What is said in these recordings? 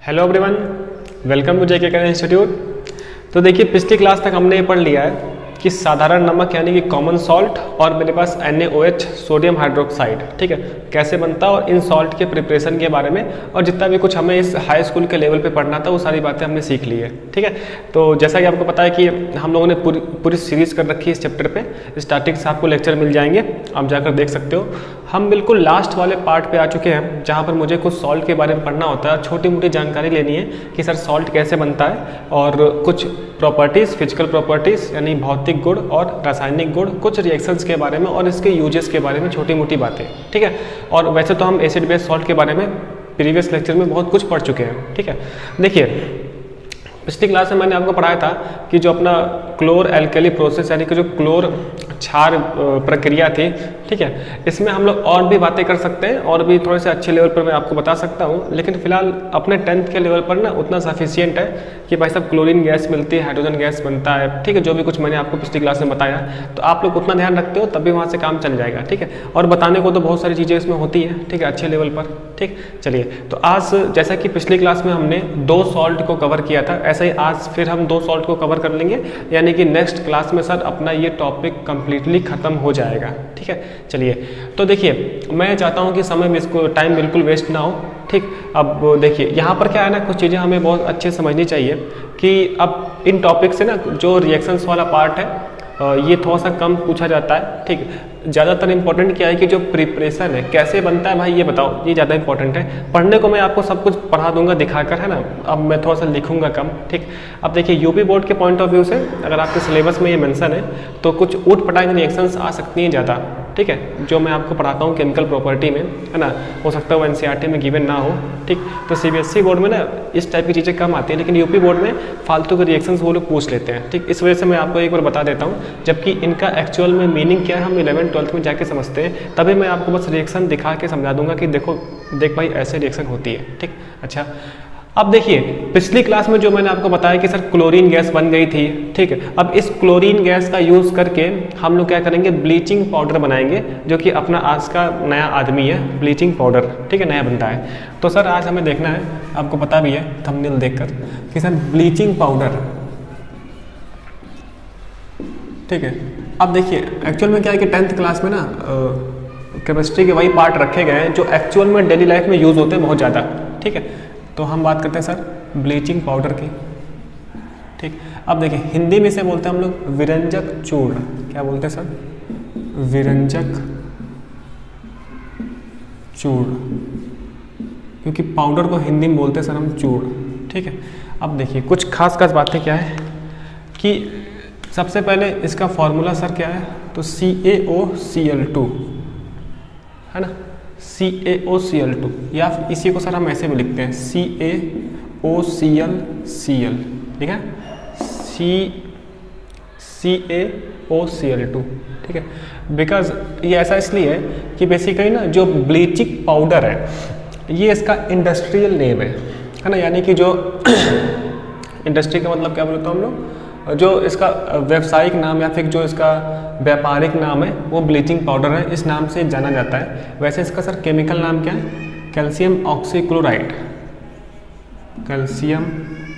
Hello everyone, welcome to JK care institute. तो देखिए, पिछली क्लास तक हमने ये पढ़ लिया है कि साधारण नमक यानी कि कॉमन सॉल्ट और मेरे पास NaOH सोडियम हाइड्रोक्साइड, ठीक है, कैसे बनता है और इन सॉल्ट के प्रिपरेशन के बारे में और जितना भी कुछ हमें इस हाई स्कूल के लेवल पे पढ़ना था वो सारी बातें हमने सीख ली है। ठीक है, तो जैसा कि आपको पता है कि हम लोगों ने पूरी सीरीज़ कर रखी है इस चैप्टर पे। स्टार्टिंग से आपको लेक्चर मिल जाएंगे, आप जाकर देख सकते हो। हम बिल्कुल लास्ट वाले पार्ट पे आ चुके हैं जहाँ पर मुझे कुछ सॉल्ट के बारे में पढ़ना होता है, छोटी मोटी जानकारी लेनी है कि सर सॉल्ट कैसे बनता है और कुछ प्रॉपर्टीज़, फिजिकल प्रॉपर्टीज़ यानी भौतिक गुण और रासायनिक गुण, कुछ रिएक्शंस के बारे में और इसके यूजेस के बारे में छोटी मोटी बातें। ठीक है, और वैसे तो हम एसिड बेस सॉल्ट के बारे में प्रीवियस लेक्चर में बहुत कुछ पढ़ चुके हैं। ठीक है, देखिए पिछली क्लास में मैंने आपको पढ़ाया था कि जो अपना क्लोर एल्कली प्रोसेस यानी कि जो क्लोर क्षार प्रक्रिया थी, ठीक है, इसमें हम लोग और भी बातें कर सकते हैं और भी थोड़े से अच्छे लेवल पर मैं आपको बता सकता हूँ, लेकिन फिलहाल अपने 10th के लेवल पर ना उतना सफिशियंट है कि भाई साहब क्लोरीन गैस मिलती है, हाइड्रोजन गैस बनता है, ठीक है, जो भी कुछ मैंने आपको पिछली क्लास में बताया, तो आप लोग उतना ध्यान रखते हो तभी वहाँ से काम चल जाएगा। ठीक है, और बताने को तो बहुत सारी चीज़ें इसमें होती है, ठीक है, अच्छे लेवल पर। ठीक, चलिए, तो आज जैसा कि पिछली क्लास में हमने 2 सॉल्ट को कवर किया था, ऐसे ही आज फिर हम 2 सॉल्ट को कवर कर लेंगे, यानी कि नेक्स्ट क्लास में सर अपना ये टॉपिक कंप्लीटली खत्म हो जाएगा। ठीक है, चलिए, तो देखिए मैं चाहता हूँ कि समय में इसको टाइम बिल्कुल वेस्ट ना हो। ठीक, अब देखिए यहाँ पर क्या है ना, कुछ चीज़ें हमें बहुत अच्छे समझनी चाहिए कि अब इन टॉपिक से ना जो रिएक्शंस वाला पार्ट है ये थोड़ा सा कम पूछा जाता है। ठीक, ज़्यादातर इंपॉर्टेंट क्या है कि जो प्रिपरेशन है कैसे बनता है भाई ये बताओ, ये ज़्यादा इंपॉर्टेंट है। पढ़ने को मैं आपको सब कुछ पढ़ा दूंगा दिखाकर, है ना, अब मैं थोड़ा सा लिखूंगा कम। ठीक, अब देखिए यूपी बोर्ड के पॉइंट ऑफ व्यू से अगर आपके सिलेबस में ये मेंशन है तो कुछ ऊट पटांग रिएक्शंस आ सकती हैं ज़्यादा। ठीक है, जो मैं आपको पढ़ाता हूँ केमिकल प्रॉपर्टी में, है ना, हो सकता है वो NCERT में गिवन ना हो। ठीक, तो CBSE बोर्ड में ना इस टाइप की चीज़ें कम आती हैं, लेकिन यूपी बोर्ड में फालतू के रिएक्शंस वो लोग पूछ लेते हैं। ठीक, इस वजह से मैं आपको एक बार बता देता हूँ, जबकि इनका एक्चुअल में मीनिंग क्या है हम 11th-12th में जाके समझते हैं, तभी मैं आपको बस रिएक्शन दिखा के समझा दूंगा कि देखो देख भाई ऐसे रिएक्शन होती है। ठीक, अच्छा, अब देखिए पिछली क्लास में जो मैंने आपको बताया कि सर क्लोरीन गैस बन गई थी। ठीक है, अब इस क्लोरीन गैस का यूज़ करके हम लोग क्या करेंगे, ब्लीचिंग पाउडर बनाएंगे, जो कि अपना आज का नया आदमी है, ब्लीचिंग पाउडर। ठीक है, नया बनता है। तो सर आज हमें देखना है, आपको पता भी है थंबनेल देखकर कि सर ब्लीचिंग पाउडर। ठीक है, अब देखिए एक्चुअल में क्या है कि 10th क्लास में ना केमिस्ट्री के वही पार्ट रखे गए हैं जो एक्चुअल में डेली लाइफ में यूज़ होते हैं बहुत ज़्यादा। ठीक है, तो हम बात करते हैं सर ब्लीचिंग पाउडर की। ठीक, अब देखिए हिंदी में इसे बोलते हैं हम लोग विरंजक चूर्ण। क्या बोलते हैं सर? विरंजक चूर्ण, क्योंकि पाउडर को हिंदी में बोलते हैं सर हम चूर्ण। ठीक है, अब देखिए कुछ खास बातें क्या है कि सबसे पहले इसका फॉर्मूला सर क्या है, तो CaOCl2, है ना, CaOCl2, या इसी को सर हम ऐसे भी लिखते हैं CaOClCl। ठीक है, CaOCl2। ठीक है, बिकॉज ये ऐसा इसलिए है कि बेसिकली ना जो ब्लीचिंग पाउडर है ये इसका इंडस्ट्रियल नेम है ना, यानी कि जो इंडस्ट्री का मतलब क्या बोलते हैं हम लोग, जो इसका व्यावसायिक नाम या फिर जो इसका व्यापारिक नाम है वो ब्लीचिंग पाउडर है, इस नाम से जाना जाता है। वैसे इसका सर केमिकल नाम क्या है, कैल्शियम ऑक्सीक्लोराइड, कैल्शियम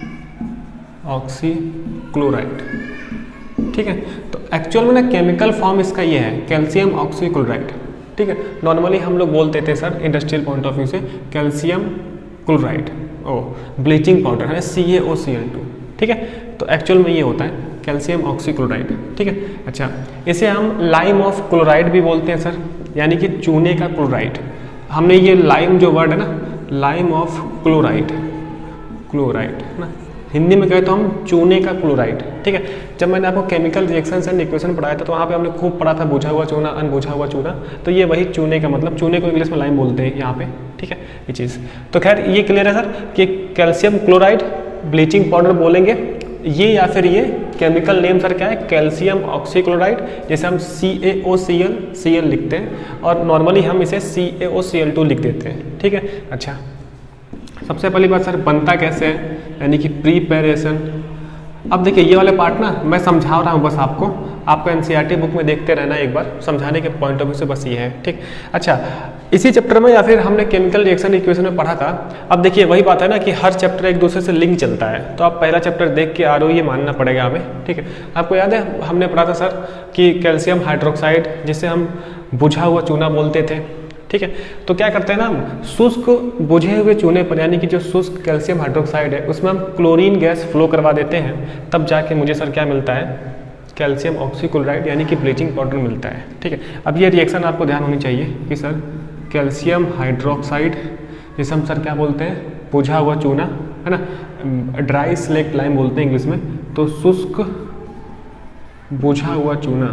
ऑक्सीक्लोराइड। ठीक है, तो एक्चुअल में ना केमिकल फॉर्म इसका ये है कैल्शियम ऑक्सीक्लोराइड। ठीक है, नॉर्मली हम लोग बोलते थे sir industrial point of view से कैल्शियम क्लोराइड, ब्लीचिंग पाउडर है CaOCl2। ठीक है, तो एक्चुअल में ये होता है कैल्शियम ऑक्सीक्लोराइड। ठीक है, अच्छा, इसे हम लाइम ऑफ क्लोराइड भी बोलते हैं सर, यानी कि चूने का क्लोराइड। हमने ये लाइम जो वर्ड है ना, लाइम ऑफ क्लोराइड, क्लोराइड है ना, हिंदी में कहे तो हम चूने का क्लोराइड। ठीक है, जब मैंने आपको केमिकल रिएक्शंस एंड इक्वेशन पढ़ाया था तो वहाँ पे हमने खूब पढ़ा था बुझा हुआ चूना, अनबुझा हुआ चूना, तो ये वही चूने का मतलब, चूने को इंग्लिश में लाइम बोलते हैं यहाँ पे। ठीक है, ये चीज़ तो खैर ये क्लियर है सर कि कैल्शियम क्लोराइड ब्लीचिंग पाउडर बोलेंगे ये, या फिर ये केमिकल नेम सर क्या है, कैल्शियम ऑक्सीक्लोराइड, जैसे हम CaOClCl लिखते हैं और नॉर्मली हम इसे CaOCl2 लिख देते हैं। ठीक है, अच्छा, सबसे पहली बात सर बनता कैसे है, यानी कि प्रिपरेशन। अब देखिए ये वाले पार्ट ना मैं समझा रहा हूँ बस आपको, आपको एनसीईआरटी बुक में देखते रहना एक बार, समझाने के पॉइंट ऑफ व्यू से बस ये है, ठीक। अच्छा, इसी चैप्टर में या फिर हमने केमिकल रिएक्शन इक्वेशन में पढ़ा था। अब देखिए वही बात है ना कि हर चैप्टर एक दूसरे से लिंक चलता है, तो आप पहला चैप्टर देख के आ रहे हो ये मानना पड़ेगा हमें, ठीक है। आपको याद है हमने पढ़ा था सर कि कैल्शियम हाइड्रोक्साइड जिसे हम बुझा हुआ चूना बोलते थे, ठीक है। तो क्या करते हैं ना हम शुष्क बुझे हुए चूने पर, यानी कि जो शुष्क कैल्शियम हाइड्रोक्साइड है उसमें हम क्लोरीन गैस फ्लो करवा देते हैं, तब जाके मुझे सर क्या मिलता है, कैल्शियम ऑक्सीक्लोराइड यानी कि ब्लीचिंग पाउडर मिलता है, ठीक है। अब ये रिएक्शन आपको ध्यान होनी चाहिए कि सर कैल्शियम हाइड्रोक्साइड जिसे हम सर क्या बोलते हैं, बुझा हुआ चूना, है ना, ड्राई स्लेक्ट लाइम बोलते हैं इंग्लिश में। तो शुष्क बुझा हुआ चूना,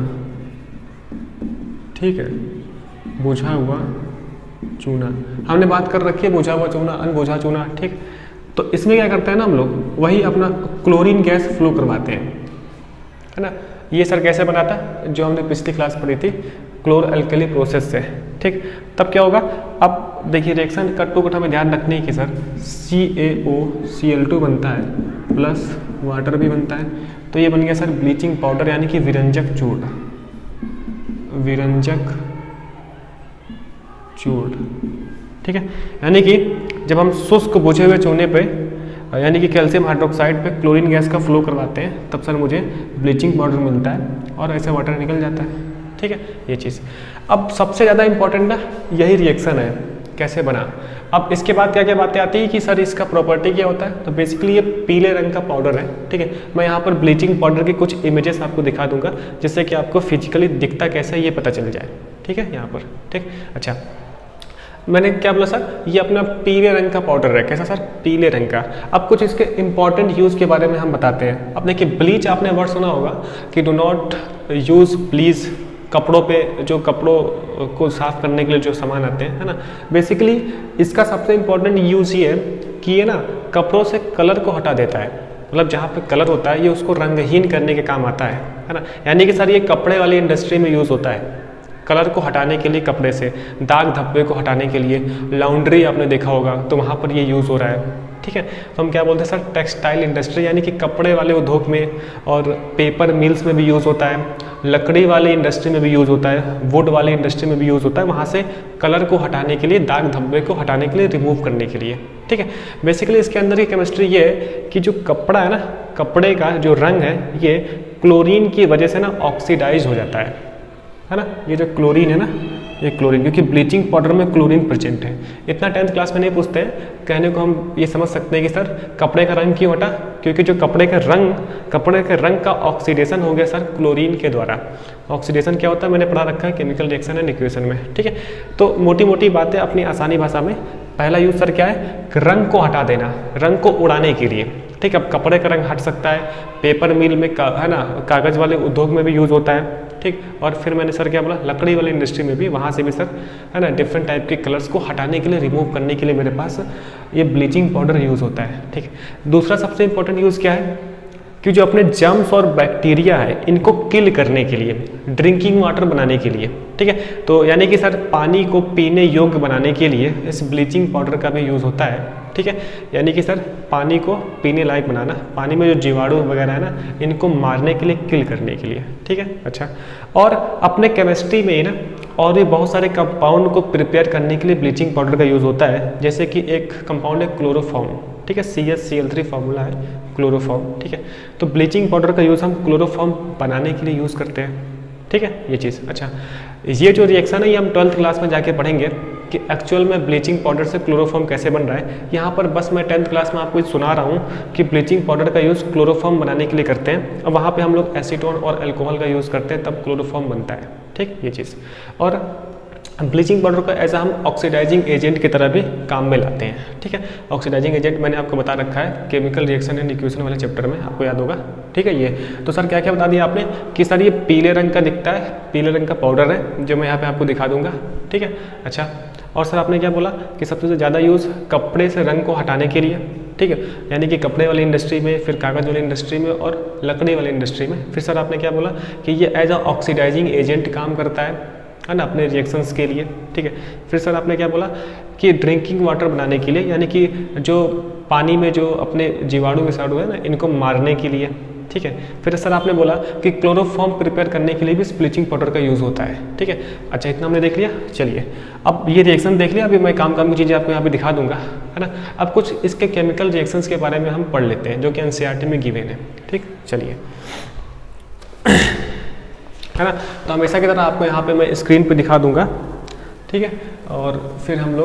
ठीक है, बुझा हुआ चूना, हमने बात कर रखी है बुझा हुआ चूना, अनबुझा चूना, ठीक। तो इसमें क्या करते हैं ना हम लोग, वही अपना क्लोरीन गैस फ्लो करवाते हैं, है ना। ये सर कैसे बनाता है, जो हमने पिछली क्लास पढ़ी थी क्लोर अल्कली प्रोसेस से, ठीक। तब क्या होगा, अब देखिए रिएक्शन कट टू कट हमें ध्यान रखने की सर, CaOCl2 बनता है प्लस वाटर भी बनता है, तो ये बन गया सर ब्लीचिंग पाउडर यानी कि विरंजक चूर्ण, विरंजक चूर्ण, ठीक है। यानी कि जब हम शुष्क बुझे हुए चूने पे यानी कि कैल्शियम हाइड्रोक्साइड पे क्लोरीन गैस का फ्लो करवाते हैं, तब सर मुझे ब्लीचिंग पाउडर मिलता है और ऐसे वाटर निकल जाता है, ठीक है, ये चीज़। अब सबसे ज़्यादा इंपॉर्टेंट ना यही रिएक्शन है, कैसे बना। अब इसके बाद क्या क्या बातें आती है कि सर इसका प्रॉपर्टी क्या होता है, तो बेसिकली ये पीले रंग का पाउडर है, ठीक है। मैं यहाँ पर ब्लीचिंग पाउडर के कुछ इमेजेस आपको दिखा दूंगा जिससे कि आपको फिजिकली दिखता कैसा है ये पता चल जाए, ठीक है, यहाँ पर, ठीक। अच्छा, मैंने क्या बोला सर, ये अपना पीले रंग का पाउडर है, कैसा सर, पीले रंग का। अब कुछ इसके इंपॉर्टेंट यूज़ के बारे में हम बताते हैं। अब देखिए ब्लीच आपने वर्ड सुना होगा कि डू नॉट यूज़ प्लीज़ कपड़ों पे, जो कपड़ों को साफ करने के लिए जो सामान आते हैं, है ना। बेसिकली इसका सबसे इंपॉर्टेंट यूज़ ये है कि ये ना कपड़ों से कलर को हटा देता है, मतलब जहाँ पे कलर होता है ये उसको रंगहीन करने के काम आता है ना। यानी कि सर ये कपड़े वाली इंडस्ट्री में यूज़ होता है, कलर को हटाने के लिए, कपड़े से दाग धब्बे को हटाने के लिए। लॉन्ड्री आपने देखा होगा तो वहाँ पर ये यूज़ हो रहा है, ठीक है। तो हम क्या बोलते हैं सर, टेक्सटाइल इंडस्ट्री यानी कि कपड़े वाले उद्योग में, और पेपर मिल्स में भी यूज़ होता है, लकड़ी वाली इंडस्ट्री में भी यूज़ होता है, वुड वाली इंडस्ट्री में भी यूज़ होता है, वहाँ से कलर को हटाने के लिए, दाग धब्बे को हटाने के लिए, रिमूव करने के लिए, ठीक है। बेसिकली इसके अंदर की केमिस्ट्री ये है कि जो कपड़ा है ना, कपड़े का जो रंग है ये क्लोरीन की वजह से ना ऑक्सीडाइज हो जाता है ना। ये जो क्लोरीन है ना, ये क्लोरीन, क्योंकि ब्लीचिंग पाउडर में क्लोरीन प्रेजेंट है। इतना 10th क्लास में नहीं पूछते हैं, कहने को हम ये समझ सकते हैं कि सर कपड़े का रंग क्यों हटा, क्योंकि जो कपड़े के रंग का ऑक्सीडेशन हो गया सर क्लोरीन के द्वारा। ऑक्सीडेशन क्या होता है मैंने पढ़ा रखा है केमिकल रिएक्शन एंड इक्वेशन में, ठीक है। तो मोटी मोटी बातें अपनी आसानी भाषा में, पहला यूज सर क्या है, रंग को हटा देना, रंग को उड़ाने के लिए, ठीक है। अब कपड़े का रंग हट सकता है, पेपर मिल में है ना, कागज़ वाले उद्योग में भी यूज़ होता है, ठीक। और फिर मैंने सर क्या बोला, लकड़ी वाली इंडस्ट्री में भी, वहाँ से भी सर है ना डिफरेंट टाइप के कलर्स को हटाने के लिए, रिमूव करने के लिए मेरे पास ये ब्लीचिंग पाउडर यूज़ होता है, ठीक। दूसरा सबसे इंपॉर्टेंट यूज़ क्या है कि जो अपने जर्म्स और बैक्टीरिया है इनको किल करने के लिए, ड्रिंकिंग वाटर बनाने के लिए, ठीक है। तो यानी कि सर पानी को पीने योग्य बनाने के लिए इस ब्लीचिंग पाउडर का भी यूज़ होता है, ठीक है। यानी कि सर पानी को पीने लायक बनाना, पानी में जो जीवाणु वगैरह है ना इनको मारने के लिए, किल करने के लिए, ठीक है। अच्छा, और अपने केमिस्ट्री में ही ना और भी बहुत सारे कंपाउंड को प्रिपेयर करने के लिए ब्लीचिंग पाउडर का यूज़ होता है। जैसे कि एक कंपाउंड है क्लोरोफॉर्म, ठीक है, CaCl3 फार्मूला है क्लोरोफॉर्म, ठीक है। तो ब्लीचिंग पाउडर का यूज़ हम क्लोरोफॉर्म बनाने के लिए यूज़ करते हैं, ठीक है, ये चीज़। अच्छा, ये जो रिएक्शन है ये हम 12th क्लास में जाके पढ़ेंगे कि एक्चुअल में ब्लीचिंग पाउडर से क्लोरोफॉर्म कैसे बन रहा है। यहाँ पर बस मैं 10th क्लास में आपको सुना रहा हूँ कि ब्लीचिंग पाउडर का यूज़ क्लोरोफॉर्म बनाने के लिए करते हैं, और वहाँ पे हम लोग एसीटोन और अल्कोहल का यूज़ करते हैं, तब क्लोरोफॉर्म बनता है, ठीक, ये चीज़। और ब्लीचिंग पाउडर को एज हम ऑक्सीडाइजिंग एजेंट की तरह भी काम में लाते हैं, ठीक है। ऑक्सीडाइजिंग एजेंट मैंने आपको बता रखा है केमिकल रिएक्शन एंड इक्वेशन वाले चैप्टर में, आपको याद होगा, ठीक है। ये तो सर क्या क्या बता दिया आपने कि सर ये पीले रंग का दिखता है, पीले रंग का पाउडर है जो मैं यहाँ पे आपको दिखा दूंगा, ठीक है। अच्छा, और सर आपने क्या बोला कि सबसे ज़्यादा यूज़ कपड़े से रंग को हटाने के लिए, ठीक है, यानी कि कपड़े वाली इंडस्ट्री में, फिर कागज़ वाली इंडस्ट्री में और लकड़ी वाली इंडस्ट्री में। फिर सर आपने क्या बोला कि ये एज अ ऑक्सीडाइजिंग एजेंट काम करता है ना अपने रिएक्शंस के लिए, ठीक है। फिर सर आपने क्या बोला कि ड्रिंकिंग वाटर बनाने के लिए, यानी कि जो पानी में जो अपने जीवाणु विषाणु है ना इनको मारने के लिए, ठीक है। फिर सर आपने बोला कि क्लोरोफॉर्म प्रिपेयर करने के लिए भी ब्लीचिंग पाउडर का यूज़ होता है, ठीक है। अच्छा इतना हमने देख लिया। चलिए अब ये रिएक्शन देख लिया, अभी मैं काम की चीज़ें आपको यहाँ पे दिखा दूंगा, है ना। अब कुछ इसके केमिकल रिएक्शंस के बारे में हम पढ़ लेते हैं जो कि एनसीईआरटी में गिवन है, ठीक। चलिए है ना, तो हमेशा की तरह आपको यहाँ पे मैं स्क्रीन पे दिखा दूंगा, ठीक है, और फिर हम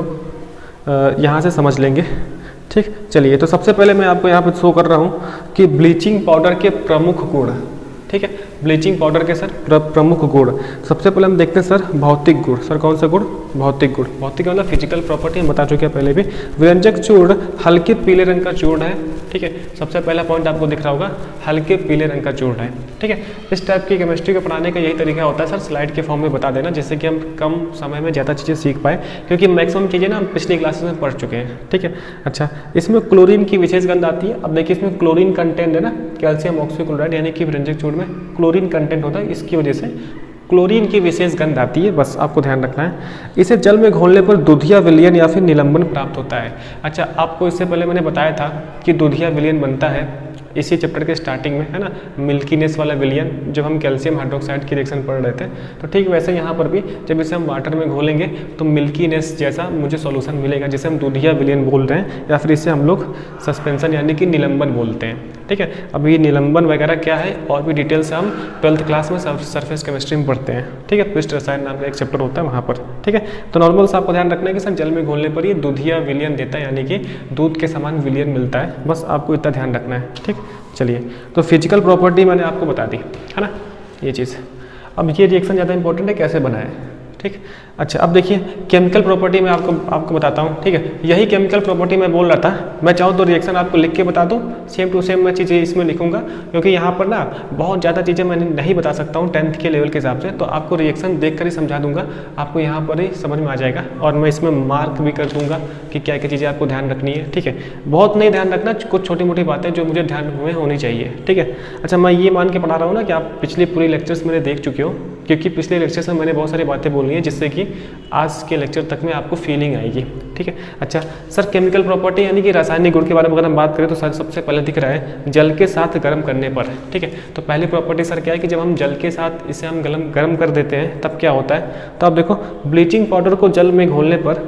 लोग यहाँ से समझ लेंगे, ठीक। चलिए तो सबसे पहले मैं आपको यहाँ पे शो कर रहा हूँ कि ब्लीचिंग पाउडर के प्रमुख गुण, ठीक है। ब्लीचिंग पाउडर के सर प्रमुख गुण, सबसे पहले हम देखते हैं सर भौतिक गुण। सर कौन सा गुण? भौतिक गुण। भौतिक मतलब फिजिकल प्रॉपर्टी हम बता चुके हैं पहले भी। व्यंजक चूर्ण हल्के पीले रंग का चूर्ण है, ठीक है। सबसे पहला पॉइंट आपको दिख रहा होगा, हल्के पीले रंग का चूर्ण है, ठीक है। इस टाइप की केमिस्ट्री को पढ़ाने का यही तरीका होता है सर, स्लाइड के फॉर्म में बता देना, जिससे कि हम कम समय में ज़्यादा चीज़ें सीख पाए, क्योंकि मैक्सिमम चीज़ें ना हम पिछली क्लासेस में पढ़ चुके हैं, ठीक है। अच्छा इसमें क्लोरीन की विशेष गंध आती है। अब देखिए इसमें क्लोरीन कंटेंट है ना, कैल्शियम ऑक्सीक्लोराइड यानी कि व्यंजक चूर्ण में क्लोरीन कंटेंट होता है, इसकी वजह से क्लोरीन की विशेष गंध आती है, बस आपको ध्यान रखना है। इसे जल में घोलने पर दूधिया विलयन या फिर निलंबन प्राप्त होता है। अच्छा आपको इससे पहले मैंने बताया था कि दूधिया विलयन बनता है इसी चैप्टर के स्टार्टिंग में, है ना, मिल्कीनेस वाला विलयन, जब हम कैल्शियम हाइड्रोक्साइड की रिएक्शन पढ़ रहे थे। तो ठीक वैसे यहाँ पर भी जब इसे हम वाटर में घोलेंगे तो मिल्कीनेस जैसा मुझे सॉल्यूशन मिलेगा, जिसे हम दूधिया विलयन बोल रहे हैं, या फिर इसे हम लोग सस्पेंशन यानी कि निलंबन बोलते हैं, ठीक है। अब ये निलंबन वगैरह क्या है और भी डिटेल से हम 12th क्लास में सरफेस केमिस्ट्री में पढ़ते हैं, ठीक है। पृष्ठ रसायन नाम का एक चैप्टर होता है वहाँ पर, ठीक है। तो नॉर्मल से आपको ध्यान रखना है कि सर जल में घोलने पर ये दूधिया विलयन देता है, यानी कि दूध के समान विलयन मिलता है, बस आपको इतना ध्यान रखना है, ठीक। चलिए तो फिजिकल प्रॉपर्टी मैंने आपको बता दी, है ना, ये चीज़। अब ये रिएक्शन ज़्यादा इंपॉर्टेंट है, कैसे बना है, ठीक। अच्छा अब देखिए केमिकल प्रॉपर्टी मैं आपको बताता हूँ, ठीक है। यही केमिकल प्रॉपर्टी मैं बोल रहा था, मैं चाहूँ तो रिएक्शन आपको लिख के बता दूँ, सेम टू सेम मैं चीज़ें इसमें लिखूंगा, क्योंकि यहाँ पर ना बहुत ज़्यादा चीज़ें मैं नहीं बता सकता हूँ 10th के लेवल के हिसाब से, तो आपको रिएक्शन देख कर ही समझा दूंगा, आपको यहाँ पर ही समझ में आ जाएगा, और मैं इसमें मार्क भी कर दूंगा कि क्या क्या चीज़ें आपको ध्यान रखनी है, ठीक है। बहुत नहीं ध्यान रखना, कुछ छोटी मोटी बातें जो मुझे ध्यान में होनी चाहिए, ठीक है। अच्छा मैं ये मान के पढ़ा रहा हूँ ना कि आप पिछली पूरी लेक्चर्स मैंने देख चुके हो, क्योंकि पिछले लेक्चर्स में मैंने बहुत सारी बातें बोली हैं, जिससे कि आज के लेक्चर तक में आपको फीलिंग आएगी, ठीक है। अच्छा सर केमिकल प्रॉपर्टी यानी कि रासायनिक गुण के बारे में अगर हम बात करें तो सर सबसे पहले दिख रहा है जल के साथ गर्म करने पर, ठीक है। तो पहली प्रॉपर्टी सर क्या है कि जब हम जल के साथ इसे हम गर्म कर देते हैं तब क्या होता है, तो आप देखो ब्लीचिंग पाउडर को जल में घोलने पर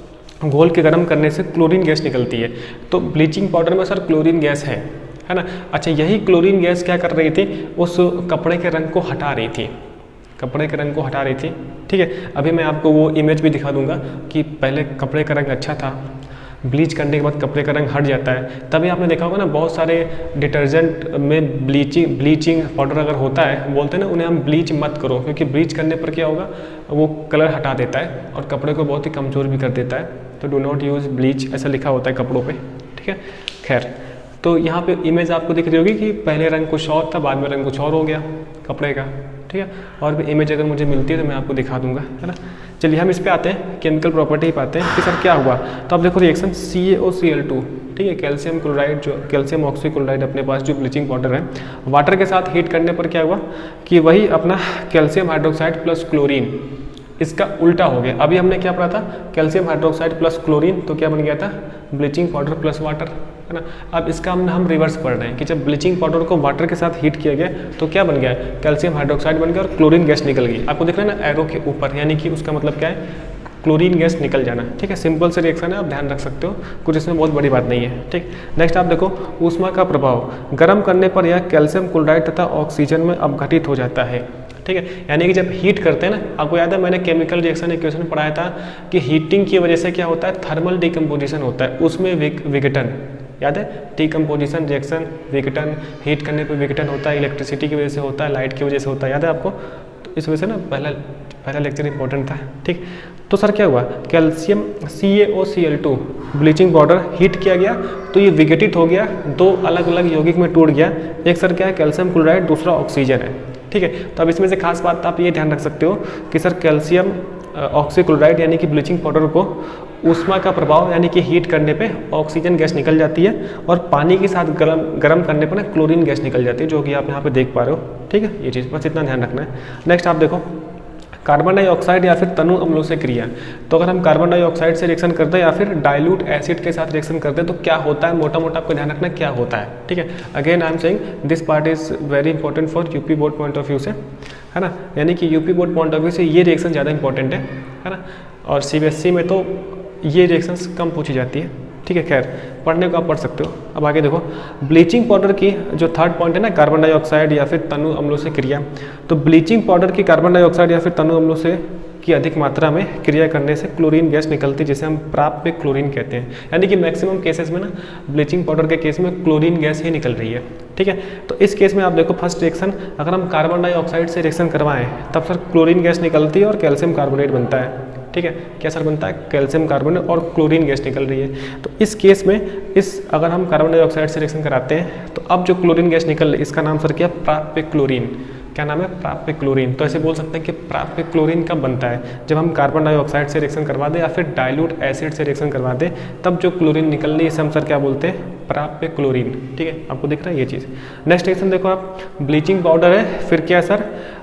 घोल के गर्म करने से क्लोरीन गैस निकलती है। तो ब्लीचिंग पाउडर में सर क्लोरीन गैस है ना। अच्छा यही क्लोरीन गैस क्या कर रही थी, उस कपड़े के रंग को हटा रही थी, कपड़े के रंग को हटा रही थी, ठीक है। अभी मैं आपको वो इमेज भी दिखा दूंगा कि पहले कपड़े का रंग अच्छा था, ब्लीच करने के बाद कपड़े का रंग हट जाता है। तभी आपने देखा होगा ना बहुत सारे डिटर्जेंट में ब्लीचिंग पाउडर अगर होता है, बोलते हैं ना उन्हें हम ब्लीच मत करो, क्योंकि ब्लीच करने पर क्या होगा वो कलर हटा देता है और कपड़े को बहुत ही कमज़ोर भी कर देता है। तो डू नॉट यूज़ ब्लीच ऐसा लिखा होता है कपड़ों पर, ठीक है। खैर तो यहाँ पे इमेज आपको दिख रही होगी कि पहले रंग कुछ और था, बाद में रंग कुछ और हो गया कपड़े का, ठीक है। और भी इमेज अगर मुझे मिलती है तो मैं आपको दिखा दूंगा, है ना। चलिए हम इस पे आते हैं, केमिकल प्रॉपर्टी पे आते हैं कि सर क्या हुआ। तो आप देखो रिएक्शन CaOCl2, ठीक है, कैल्शियम क्लोराइड जो कैल्शियम ऑक्सीक्लोराइड अपने पास जो ब्लीचिंग पाउडर है, वाटर के साथ हीट करने पर क्या हुआ कि वही अपना कैल्शियम हाइड्रोक्साइड प्लस क्लोरीन इसका उल्टा हो गया। अभी हमने क्या पढ़ा था, कैल्शियम हाइड्रोक्साइड प्लस क्लोरीन, तो क्या बन गया था ब्लीचिंग पाउडर प्लस वाटर, है ना। अब इसका हम रिवर्स पढ़ रहे हैं कि जब ब्लीचिंग पाउडर को वाटर के साथ हीट किया गया तो क्या बन गया, कैल्शियम हाइड्रोक्साइड बन गया और क्लोरीन गैस निकल गई। आपको दिख रहा है ना एरो के ऊपर, यानी कि उसका मतलब क्या है, क्लोरीन गैस निकल जाना, ठीक है। सिंपल से रिएक्शन है, आप ध्यान रख सकते हो, कुछ इसमें बहुत बड़ी बात नहीं है, ठीक। नेक्स्ट आप देखो ऊष्मा का प्रभाव, गर्म करने पर यह कैल्शियम क्लोराइड तथा ऑक्सीजन में अपघटित हो जाता है, ठीक है। यानी कि जब हीट करते हैं ना, आपको याद है मैंने केमिकल रिएक्शन इक्वेशन में पढ़ाया था कि हीटिंग की वजह से क्या होता है, थर्मल डिकम्पोजिशन होता है, उसमें विघटन, याद है, डिकम्पोजिशन रिएक्शन विघटन, हीट करने पर विघटन होता है, इलेक्ट्रिसिटी की वजह से होता है, लाइट की वजह से होता है, याद है आपको। तो इस वजह से ना पहला लेक्चर इंपॉर्टेंट था, ठीक। तो सर क्या हुआ, calcium CaOCl2 bleaching powder heat किया गया तो ये विघटित हो गया, दो अलग अलग यौगिक में टूट गया, एक सर क्या है कैल्शियम क्लोराइड, दूसरा ऑक्सीजन है, ठीक है। तो अब इसमें से खास बात आप ये ध्यान रख सकते हो कि सर कैल्शियम ऑक्सीक्लोराइड यानी कि ब्लीचिंग पाउडर को ऊष्मा का प्रभाव यानी कि हीट करने पे ऑक्सीजन गैस निकल जाती है, और पानी के साथ गर्म करने पर ना क्लोरीन गैस निकल जाती है, जो कि आप यहाँ पे देख पा रहे हो, ठीक है। ये चीज़ बस इतना ध्यान रखना है। नेक्स्ट आप देखो कार्बन डाइऑक्साइड या फिर तनु अम्लों से क्रिया। तो अगर हम कार्बन डाइऑक्साइड से रिएक्शन करते हैं या फिर डाइल्यूट एसिड के साथ रिएक्शन करते हैं तो क्या होता है, मोटा मोटा आपको ध्यान रखना क्या होता है, ठीक है। Again I am saying this part is very important for UP board point of view से, है ना, यानी कि UP board point of view से ये रिएक्शन ज़्यादा इंपॉर्टेंट है ना, और सीबीएसई में तो ये रिएक्शंस कम पूछी जाती है, ठीक है। खैर पढ़ने को आप पढ़ सकते हो। अब आगे देखो, ब्लीचिंग पाउडर की जो थर्ड पॉइंट है ना, कार्बन डाइऑक्साइड या फिर तनु अम्लों से क्रिया। तो ब्लीचिंग पाउडर की कार्बन डाइऑक्साइड या फिर तनु अम्लों से की अधिक मात्रा में क्रिया करने से क्लोरीन गैस निकलती है, जिसे हम प्राप्य क्लोरीन कहते हैं। यानी कि मैक्सिमम केसेस में ना ब्लीचिंग पाउडर के केस में क्लोरीन गैस ही निकल रही है, ठीक है। तो इस केस में आप देखो फर्स्ट रिएक्शन, अगर हम कार्बन डाइऑक्साइड से रिएक्शन करवाएं तब सर क्लोरीन गैस निकलती है और कैल्शियम कार्बोनेट बनता है, ठीक है। क्या सर बनता है, कैल्शियम कार्बोनेट और क्लोरीन गैस निकल रही है। तो इस केस में अगर हम कार्बन डाइऑक्साइड से रिएक्शन कराते हैं तो अब जो क्लोरीन गैस निकल रही है इसका नाम सर क्या, प्राप्य क्लोरीन। क्या नाम है, प्राप्य क्लोरीन। तो ऐसे बोल सकते हैं कि प्राप्य क्लोरीन कब बनता है, जब हम कार्बन डाइऑक्साइड से रिएक्शन करवा दें या फिर डाइल्यूट एसिड से रिएक्शन करवा दें, तब जो क्लोरीन निकल रही है इसे हम सर क्या बोलते हैं, प्राप्य क्लोरीन, ठीक है। आपको दिख रहा है ये चीज़। नेक्स्ट रिएक्शन देखो आप, ब्लीचिंग पाउडर है, फिर क्या है सर,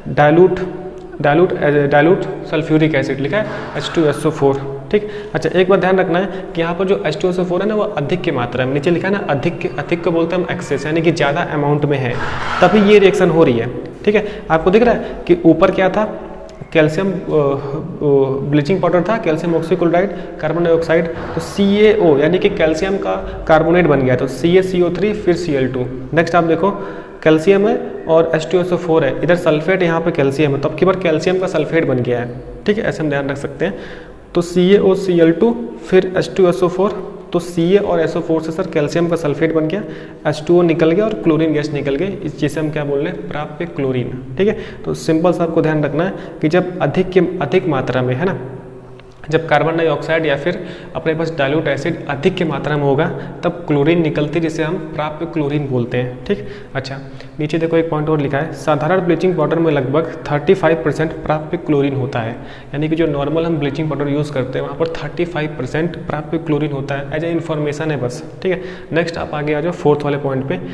डाइल्यूट सल्फ्यूरिक एसिड लिखा है H2SO4, ठीक। अच्छा एक बार ध्यान रखना है कि यहाँ पर जो H2SO4 है ना वो अधिक की मात्रा में, नीचे लिखा है ना अधिक को बोलते हैं हम एक्सेस, यानी कि ज़्यादा अमाउंट में है, तभी ये रिएक्शन हो रही है, ठीक है। आपको दिख रहा है कि ऊपर क्या था, कैल्शियम ब्लीचिंग पाउडर था, कैल्शियम ऑक्सीक्लोराइड, कार्बन डाइऑक्साइड, तो CaO यानी कि कैल्शियम का कार्बोनेट बन गया, तो CaCO3 फिर Cl2। नेक्स्ट आप देखो, कैल्शियम है और H2SO4 है, इधर सल्फेट, यहाँ पे कैल्शियम है, तो अब की बार कैल्शियम का सल्फेट बन गया है, ठीक है। ऐसे हम ध्यान रख सकते हैं। तो CaOCl2 फिर H2SO4, तो Ca और SO4 से सर कैल्शियम का सल्फेट बन गया, H2O निकल गया और क्लोरीन गैस निकल गई, इस जिसे हम क्या बोल रहे हैं, प्राप्य क्लोरीन, ठीक है। तो सिंपल सा आपको ध्यान रखना है कि जब अधिक मात्रा में है ना, जब कार्बन डाइऑक्साइड या फिर अपने पास डाइल्यूट एसिड अधिक की मात्रा में होगा तब क्लोरीन निकलती है, जिसे हम प्राप्य क्लोरीन बोलते हैं, ठीक। अच्छा नीचे देखो एक पॉइंट और लिखा है, साधारण ब्लीचिंग पाउडर में लगभग 35% प्राप्य क्लोरीन होता है। यानी कि जो नॉर्मल हम ब्लीचिंग पाउडर यूज़ करते हैं वहाँ पर 35% प्राप्य क्लोरीन होता है, एज ए इन्फॉर्मेशन है बस, ठीक है। नेक्स्ट आप आगे आ जाओ फोर्थ वाले पॉइंट पे,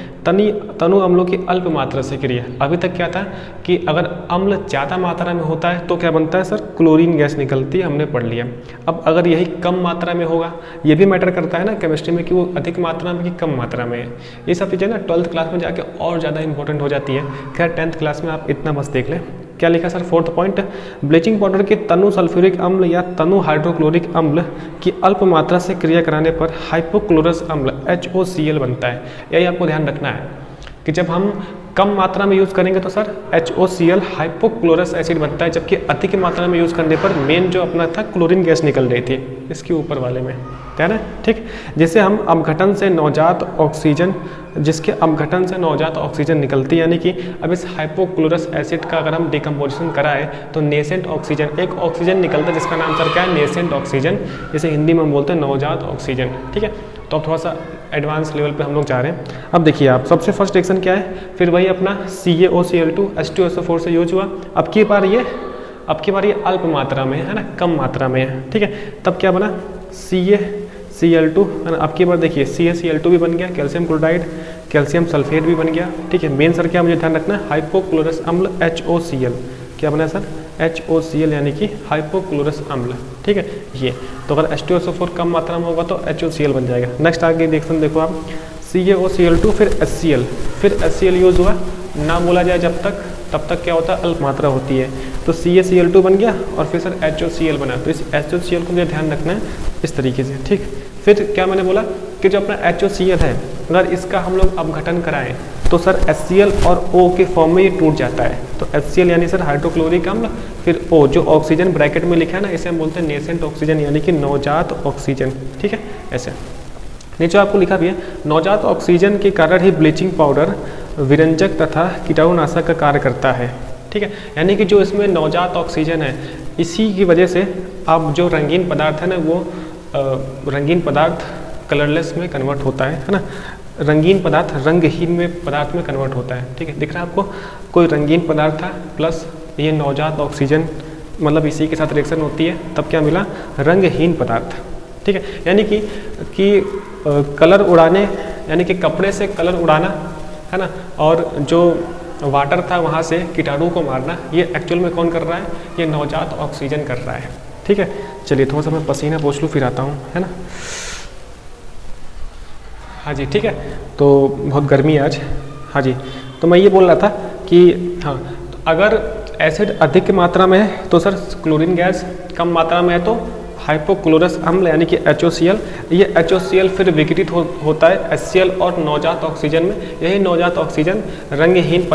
तनु अम्लों की अल्प मात्रा से क्रिया। अभी तक क्या था कि अगर अम्ल ज़्यादा मात्रा में होता है तो क्या बनता है सर, क्लोरीन गैस निकलती है, हमने पढ़ लिया। अब अगर यही कम मात्रा में होगा, ये भी मैटर करता है ना केमिस्ट्री में कि वो अधिक मात्रा में कि कम मात्रा में है, ये सब चीज़ें ना 12th क्लास में जाके और ज़्यादा इंपॉर्टेंट हो जाती है। खैर 10th क्लास में आप इतना बस देख लें। क्या लिखा sir, fourth point, bleaching powder के तनु सल्फ्यूरिक अम्ल या तनु हाइड्रोक्लोरिक अम्ल की अल्प मात्रा से क्रिया कराने पर हाइपोक्लोरस अम्ल HOCl बनता है। यही आपको ध्यान रखना है कि जब हम कम मात्रा में यूज़ करेंगे तो सर HOCl हाइपोक्लोरस एसिड बनता है, जबकि अधिक मात्रा में यूज़ करने पर मेन जो अपना था क्लोरीन गैस निकल रही थी इसके ऊपर वाले में, ध्यान है, ठीक। जिसे हम अपघटन से नवजात ऑक्सीजन, जिसके अपघटन से नवजात ऑक्सीजन निकलती है, यानी कि अब इस हाइपोक्लोरस एसिड का अगर हम डिकम्पोजिशन कराए तो नेसेंट ऑक्सीजन, एक ऑक्सीजन निकलता है जिसका नाम सर क्या है, नेसेंट ऑक्सीजन, जिसे हिंदी में हम बोलते हैं नवजात ऑक्सीजन, ठीक है। तो अब थोड़ा सा एडवांस लेवल पे हम लोग जा रहे हैं। अब देखिए आप, सबसे फर्स्ट रिएक्शन क्या है, फिर वही अपना CaOCl2 H2SO4 से यूज हुआ। अब की बार ये अल्प मात्रा में है ना, कम मात्रा में है, ठीक है। तब क्या बना, CaCl2 है ना। अब की बार देखिए CaCl2 भी बन गया, कैल्शियम क्लोराइड, कैल्शियम सल्फेट भी बन गया, ठीक है। मेन सर क्या मुझे ध्यान रखना है, हाइपोक्लोरस अम्ल HOCl, क्या बना सर, HOCl यानी कि हाइपोक्लोरस अम्ल, ठीक है। ये तो अगर H2SO4 कम मात्रा में होगा तो HOCl बन जाएगा। नेक्स्ट आगे रिएक्शन देखो आप, CaOCl2 फिर HCl यूज हुआ, ना बोला जाए जब तक, तब तक क्या होता है, अल्प मात्रा होती है। तो CaCl2 बन गया और फिर सर HOCl बना, तो इस HOCl को मुझे ध्यान रखना है इस तरीके से, ठीक। फिर क्या मैंने बोला कि जो अपना HOCl है, अगर इसका हम लोग अपघटन कराएं तो सर HCl और O के फॉर्म में ये टूट जाता है। तो HCl यानी सर हाइड्रोक्लोरिक अम्ल, फिर O जो ऑक्सीजन ब्रैकेट में लिखा है ना, इसे हम बोलते हैं नेसेंट ऑक्सीजन यानी कि नवजात ऑक्सीजन, ठीक है। ऐसे नीचे आपको लिखा भी है, नवजात ऑक्सीजन के कारण ही ब्लीचिंग पाउडर विरंजक तथा कीटाणुनाशक का कार्य करता है, ठीक है। यानी कि जो इसमें नवजात ऑक्सीजन है, इसी की वजह से अब जो रंगीन पदार्थ है ना, वो रंगीन पदार्थ कलरलेस में कन्वर्ट होता है ना, रंगीन पदार्थ रंगहीन में पदार्थ में कन्वर्ट होता है, ठीक है। दिख रहा है आपको, कोई रंगीन पदार्थ था प्लस ये नवजात ऑक्सीजन, मतलब इसी के साथ रिएक्शन होती है, तब क्या मिला, रंगहीन पदार्थ, ठीक है। यानी कि कलर उड़ाने, यानी कि कपड़े से कलर उड़ाना है ना, और जो वाटर था वहाँ से कीटाणु को मारना, ये एक्चुअल में कौन कर रहा है, ये नवजात ऑक्सीजन कर रहा है। ठीक है, चलिए थोड़ा सा मैं पसीना पोंछ लूँ फिर आता हूँ, है ना। हाँ जी, ठीक है, तो बहुत गर्मी है आज। हाँ जी, तो मैं ये बोल रहा था कि हाँ, तो अगर एसिड अधिक मात्रा में है तो सर क्लोरीन गैस, कम मात्रा में है तो हाइपोक्लोरस अम्ल यानी कि HOCl। ये HOCl फिर विघटित होता है HCl और नवजात ऑक्सीजन में। यही नवजात ऑक्सीजन रंगहीन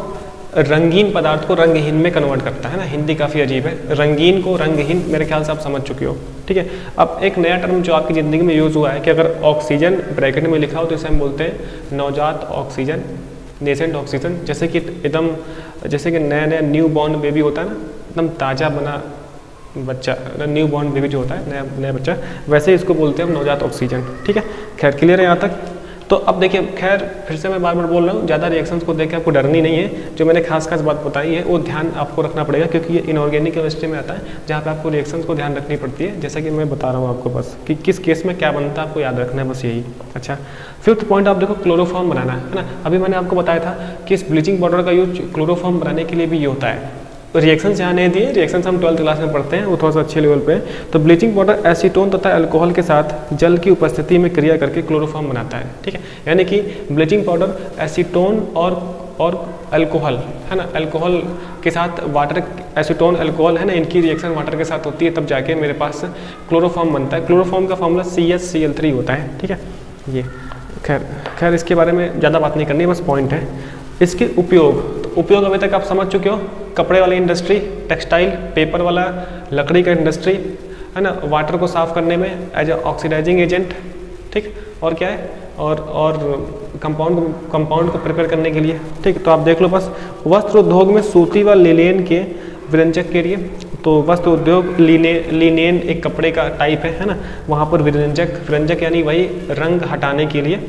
पदार्थ को रंगहीन में कन्वर्ट करता है ना। हिंदी काफ़ी अजीब है, रंगीन को रंगहीन, मेरे ख्याल से आप समझ चुके हो। ठीक है, अब एक नया टर्म जो आपकी ज़िंदगी में यूज़ हुआ है कि अगर ऑक्सीजन ब्रैकेट में लिखा हो तो इसे हम बोलते हैं नवजात ऑक्सीजन, नेसेंट ऑक्सीजन। जैसे कि एकदम, जैसे कि नया नया न्यू बॉर्न बेबी होता है ना, एकदम ताज़ा बना बच्चा, न्यू बॉर्न बेबी जो होता है, नया बच्चा, वैसे इसको बोलते हैं हम नवजात ऑक्सीजन। ठीक है, खैर क्लियर है यहाँ तक। तो अब देखिए, खैर फिर से मैं बार बार बोल रहा हूँ, ज़्यादा रिएक्शंस को देख के आपको डरनी नहीं है। जो मैंने खास बात बताई है वो ध्यान आपको रखना पड़ेगा, क्योंकि ये इनऑर्गेनिक केमिस्ट्री में आता है जहाँ पे आपको रिएक्शंस को ध्यान रखनी पड़ती है। जैसा कि मैं बता रहा हूँ आपको बस कि किस केस में क्या बनता है, आपको याद रखना है बस यही। अच्छा, फिफ्थ पॉइंट आप देखो, क्लोरोफॉर्म बनाना है ना। अभी मैंने आपको बताया था कि इस ब्लीचिंग पाउडर का यूज क्लोरोफॉर्म बनाने के लिए भी ये होता है। रिएक्शंस यहाँ नहीं दिए, रिएक्शंस हम 12th क्लास में पढ़ते हैं, वो थोड़ा सा अच्छे लेवल पे है। तो ब्लीचिंग पाउडर एसीटोन तथा अल्कोहल के साथ जल की उपस्थिति में क्रिया करके क्लोरोफॉर्म बनाता है। ठीक है, यानी कि ब्लीचिंग पाउडर एसीटोन और अल्कोहल, है ना, अल्कोहल के साथ वाटर, एसीटोन अल्कोहल है ना, इनकी रिएक्शन वाटर के साथ होती है, तब जाके मेरे पास क्लोरोफॉर्म बनता है। क्लोरोफॉर्म का फॉर्मूला CH Cl3 होता है। ठीक है, ये खैर इसके बारे में ज़्यादा बात नहीं करनी है, बस पॉइंट है। इसके उपयोग अभी तक आप समझ चुके हो, कपड़े वाली इंडस्ट्री, टेक्सटाइल, पेपर वाला, लकड़ी का इंडस्ट्री, है ना, वाटर को साफ करने में एज ए ऑक्सीडाइजिंग एजेंट। ठीक, और क्या है, और कंपाउंड को प्रिपेयर करने के लिए। ठीक, तो आप देख लो बस। वस्त्र उद्योग में सूती व लिनेन के विरंजक के लिए, तो वस्त्र उद्योग लिनेन एक कपड़े का टाइप है ना, वहाँ पर विरंजक यानी वही रंग हटाने के लिए,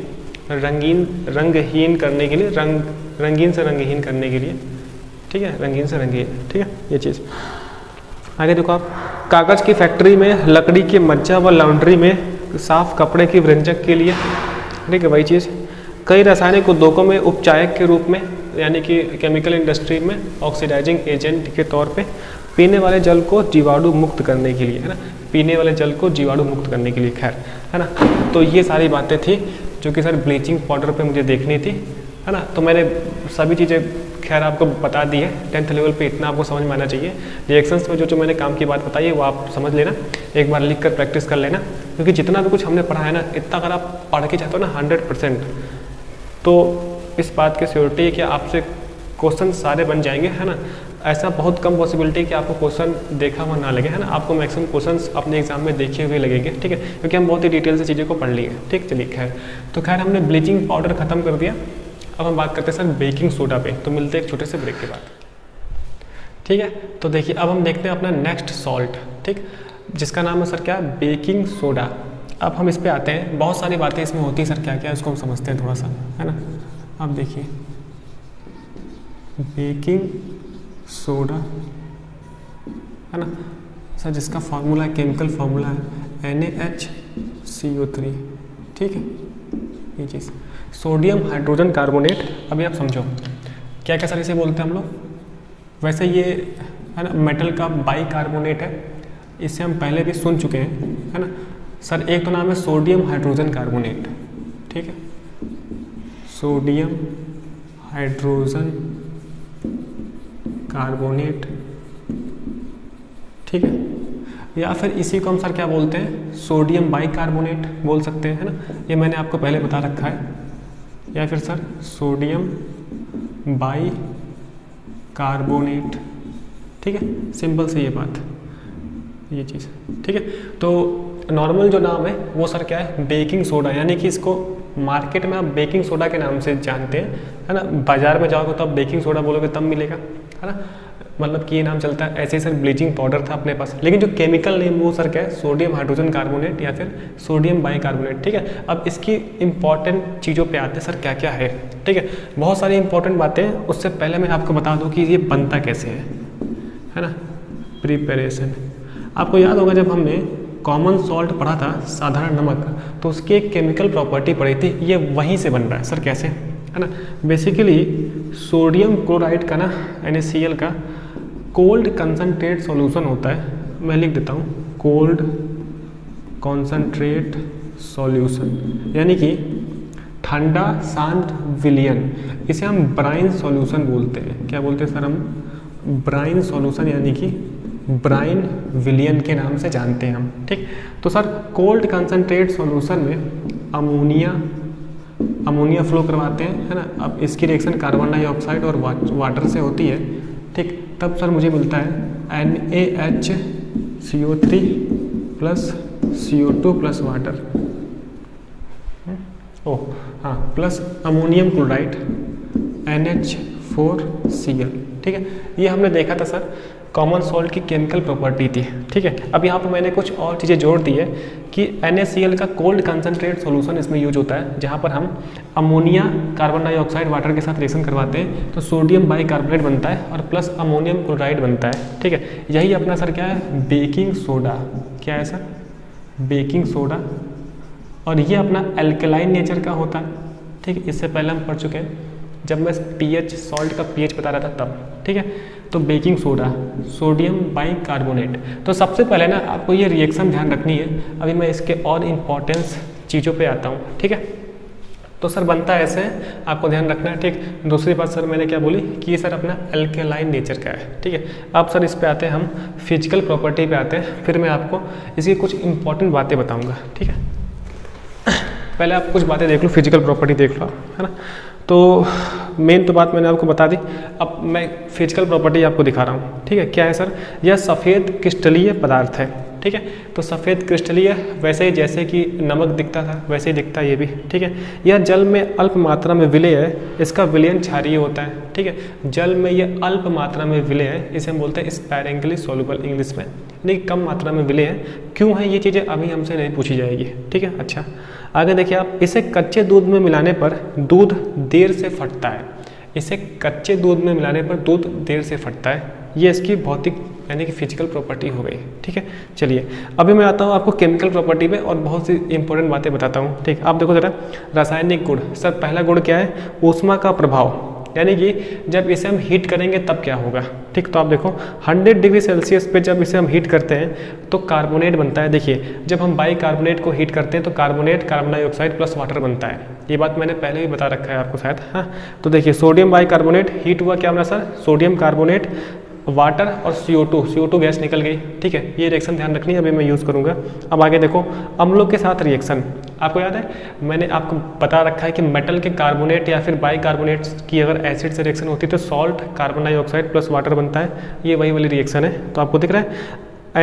रंगहीन करने के लिए, रंगीन से रंगहीन करने के लिए। ठीक है, रंगीन से रंगीन। ठीक है, ये चीज़ आगे देखो आप, कागज़ की फैक्ट्री में, लकड़ी के मज्जा व लॉन्ड्री में, साफ कपड़े की विरंजक के लिए। ठीक है, वही चीज़। कई रासायनिक उद्योगों में उपचायक के रूप में, यानी कि केमिकल इंडस्ट्री में ऑक्सीडाइजिंग एजेंट के तौर पे, पीने वाले जल को जीवाणु मुक्त करने के लिए, है ना, पीने वाले जल को जीवाणु मुक्त करने के लिए। खैर, है ना, तो ये सारी बातें थी जो कि सर ब्लीचिंग पाउडर पे मुझे देखनी थी, है ना। तो मैंने सभी चीज़ें खैर आपको बता दी है। 10th लेवल पे इतना आपको समझ में आना चाहिए। रिएक्शंस में जो मैंने काम की बात बताई है वो आप समझ लेना, एक बार लिख कर प्रैक्टिस कर लेना, क्योंकि जितना भी कुछ हमने पढ़ा है ना, इतना अगर आप पढ़ के चाहते हो ना 100%, तो इस बात की श्योरिटी है कि आपसे क्वेश्चन सारे बन जाएंगे, है ना। ऐसा बहुत कम पॉसिबिलिटी कि आपको क्वेश्चन देखा हुआ ना लगे, है ना। आपको मैक्सिमम क्वेश्चंस अपने एग्जाम में देखे हुए लगेंगे। ठीक है, क्योंकि हम बहुत ही डिटेल से चीज़ों को पढ़ लिए। ठीक, चलिए खैर, तो खैर हमने ब्लीचिंग पाउडर खत्म कर दिया। अब हम बात करते हैं सर बेकिंग सोडा पे। तो मिलते हैं एक छोटे से ब्रेक के बाद। ठीक है, तो देखिए अब हम देखते हैं अपना नेक्स्ट सॉल्ट, ठीक, जिसका नाम है सर क्या, बेकिंग सोडा। अब हम इस पे आते हैं, बहुत सारी बातें इसमें होती हैं सर, क्या क्या उसको हम समझते हैं थोड़ा सा, है ना। अब देखिए बेकिंग सोडा, है ना सर, जिसका फार्मूला है, केमिकल फार्मूला है NaHCO3। ठीक है, ये चीज़ सोडियम हाइड्रोजन कार्बोनेट। अभी आप समझो क्या क्या सर इसे बोलते हैं हम लोग। वैसे ये, है ना, मेटल का बाई कार्बोनेट है, इससे हम पहले भी सुन चुके हैं, है ना सर। एक तो नाम है सोडियम हाइड्रोजन कार्बोनेट। ठीक है, सोडियम हाइड्रोजन कार्बोनेट। ठीक है, या फिर इसी को हम सर क्या बोलते हैं, सोडियम बाई कार्बोनेट बोल सकते हैं, है ना। ये मैंने आपको पहले बता रखा है। या फिर सर सोडियम बाई कार्बोनेट। ठीक है, सिंपल से ये बात, ये चीज़। ठीक है, तो नॉर्मल जो नाम है वो सर क्या है, बेकिंग सोडा, यानी कि इसको मार्केट में आप बेकिंग सोडा के नाम से जानते हैं, है ना। बाजार में जाओगे तो आप बेकिंग सोडा बोलोगे तब मिलेगा, है ना, मतलब कि ये नाम चलता है। ऐसे ही सर ब्लीचिंग पाउडर था अपने पास, लेकिन जो केमिकल नेम वो सर क्या है, सोडियम हाइड्रोजन कार्बोनेट या फिर सोडियम बाई कार्बोनेट। ठीक है, अब इसकी इंपॉर्टेंट चीज़ों पे आते हैं सर, क्या क्या है। ठीक है, बहुत सारी इंपॉर्टेंट बातें हैं। उससे पहले मैं आपको बता दूँ कि ये बनता कैसे है ना। प्रिपरेशन, आपको याद होगा जब हमने कॉमन सॉल्ट पढ़ा था, साधारण नमक, तो उसकी एक केमिकल प्रॉपर्टी पढ़ी थी, ये वहीं से बन रहा है सर। कैसे, है ना। बेसिकली सोडियम क्लोराइड का ना NaCl का कोल्ड कंसनट्रेट सॉल्यूशन होता है, मैं लिख देता हूँ कोल्ड कॉन्सनट्रेट सॉल्यूशन, यानी कि ठंडा शांत विलयन, इसे हम ब्राइन सॉल्यूशन बोलते हैं। क्या बोलते हैं सर हम? ब्राइन सॉल्यूशन, यानी कि ब्राइन विलयन के नाम से जानते हैं हम। ठीक, तो सर कोल्ड कंसनट्रेट सॉल्यूशन में अमोनिया फ्लो करवाते हैं, है ना। अब इसकी रिएक्शन कार्बन डाइऑक्साइड और वाटर से होती है। ठीक, तब सर मुझे मिलता है NaHCO3 plus CO2 plus water, हाँ, प्लस अमोनियम क्लोराइड NH4Cl। ठीक है, ये हमने देखा था सर कॉमन सॉल्ट की केमिकल प्रॉपर्टी थी। ठीक है, अब यहाँ पर मैंने कुछ और चीज़ें जोड़ दी है कि NaCl का कोल्ड कंसनट्रेट सॉल्यूशन इसमें यूज होता है, जहाँ पर हम अमोनिया कार्बन डाइऑक्साइड वाटर के साथ रिएक्शन करवाते हैं तो सोडियम बाइकार्बोनेट बनता है और प्लस अमोनियम क्लोराइड बनता है। ठीक है, यही अपना सर क्या है? Baking soda. क्या है सर? Baking soda. और ये अपना एल्कलाइन नेचर का होता है। ठीक है, इससे पहले हम पढ़ चुके हैं जब मैं pH सॉल्ट का pH बता रहा था तब। ठीक है, तो बेकिंग सोडा, सोडियम बाइकार्बोनेट। तो सबसे पहले ना आपको ये रिएक्शन ध्यान रखनी है। अभी मैं इसके और इम्पॉर्टेंस चीज़ों पे आता हूँ। ठीक है, तो सर बनता है ऐसे, आपको ध्यान रखना है। ठीक, दूसरी बात सर मैंने क्या बोली कि ये सर अपना एल्केलाइन नेचर का है। ठीक है, अब सर इस पे आते हैं हम फिजिकल प्रॉपर्टी पे आते हैं, फिर मैं आपको इसकी कुछ इंपॉर्टेंट बातें बताऊँगा। ठीक है, पहले आप कुछ बातें देख लो, फिजिकल प्रॉपर्टी देख लो, है ना। तो मेन तो बात मैंने आपको बता दी, अब मैं फिजिकल प्रॉपर्टी आपको दिखा रहा हूँ। ठीक है, क्या है सर? यह सफ़ेद क्रिस्टलीय पदार्थ है। ठीक है, तो सफ़ेद क्रिस्टलीय वैसे ही जैसे कि नमक दिखता था वैसे ही दिखता है ये भी। ठीक है, यह जल में अल्प मात्रा में विलय है, इसका विलयन क्षारीय होता है। ठीक है, जल में यह अल्प मात्रा में विलय है, इसे हम बोलते हैं स्पैरेंगली सोल्यूबल इंग्लिश में, यानी कम मात्रा में विलय है। क्यों है ये चीज़ें अभी हमसे नहीं पूछी जाएगी। ठीक है, अच्छा आगे देखिए आप, इसे कच्चे दूध में मिलाने पर दूध देर से फटता है। इसे कच्चे दूध में मिलाने पर दूध देर से फटता है, ये इसकी भौतिक यानी कि फिजिकल प्रॉपर्टी हो गई। ठीक है, चलिए अभी मैं आता हूँ आपको केमिकल प्रॉपर्टी पे और बहुत सी इंपॉर्टेंट बातें बताता हूँ। ठीक, आप देखो जरा, रासायनिक गुण। सर पहला गुण क्या है? ऊष्मा का प्रभाव, यानी कि जब इसे हम हीट करेंगे तब क्या होगा। ठीक, तो आप देखो 100 डिग्री सेल्सियस पे जब इसे हम हीट करते हैं तो कार्बोनेट बनता है। देखिए जब हम बाइकार्बोनेट को हीट करते हैं तो carbonate carbon dioxide plus water बनता है। ये बात मैंने पहले भी बता रखा है आपको शायद। हाँ, तो देखिए सोडियम बाइकार्बोनेट हीट हुआ, क्या बना सर? सोडियम कार्बोनेट, वाटर और CO2 गैस निकल गई। ठीक है, ये रिएक्शन ध्यान रखनी है, अभी मैं यूज़ करूँगा। अब आगे देखो अम्लों के साथ रिएक्शन। आपको याद है मैंने आपको बता रखा है कि मेटल के कार्बोनेट या फिर बाइकार्बोनेट की अगर एसिड से रिएक्शन होती है तो salt carbon dioxide plus water बनता है। ये वही वाली रिएक्शन है, तो आपको दिख रहा है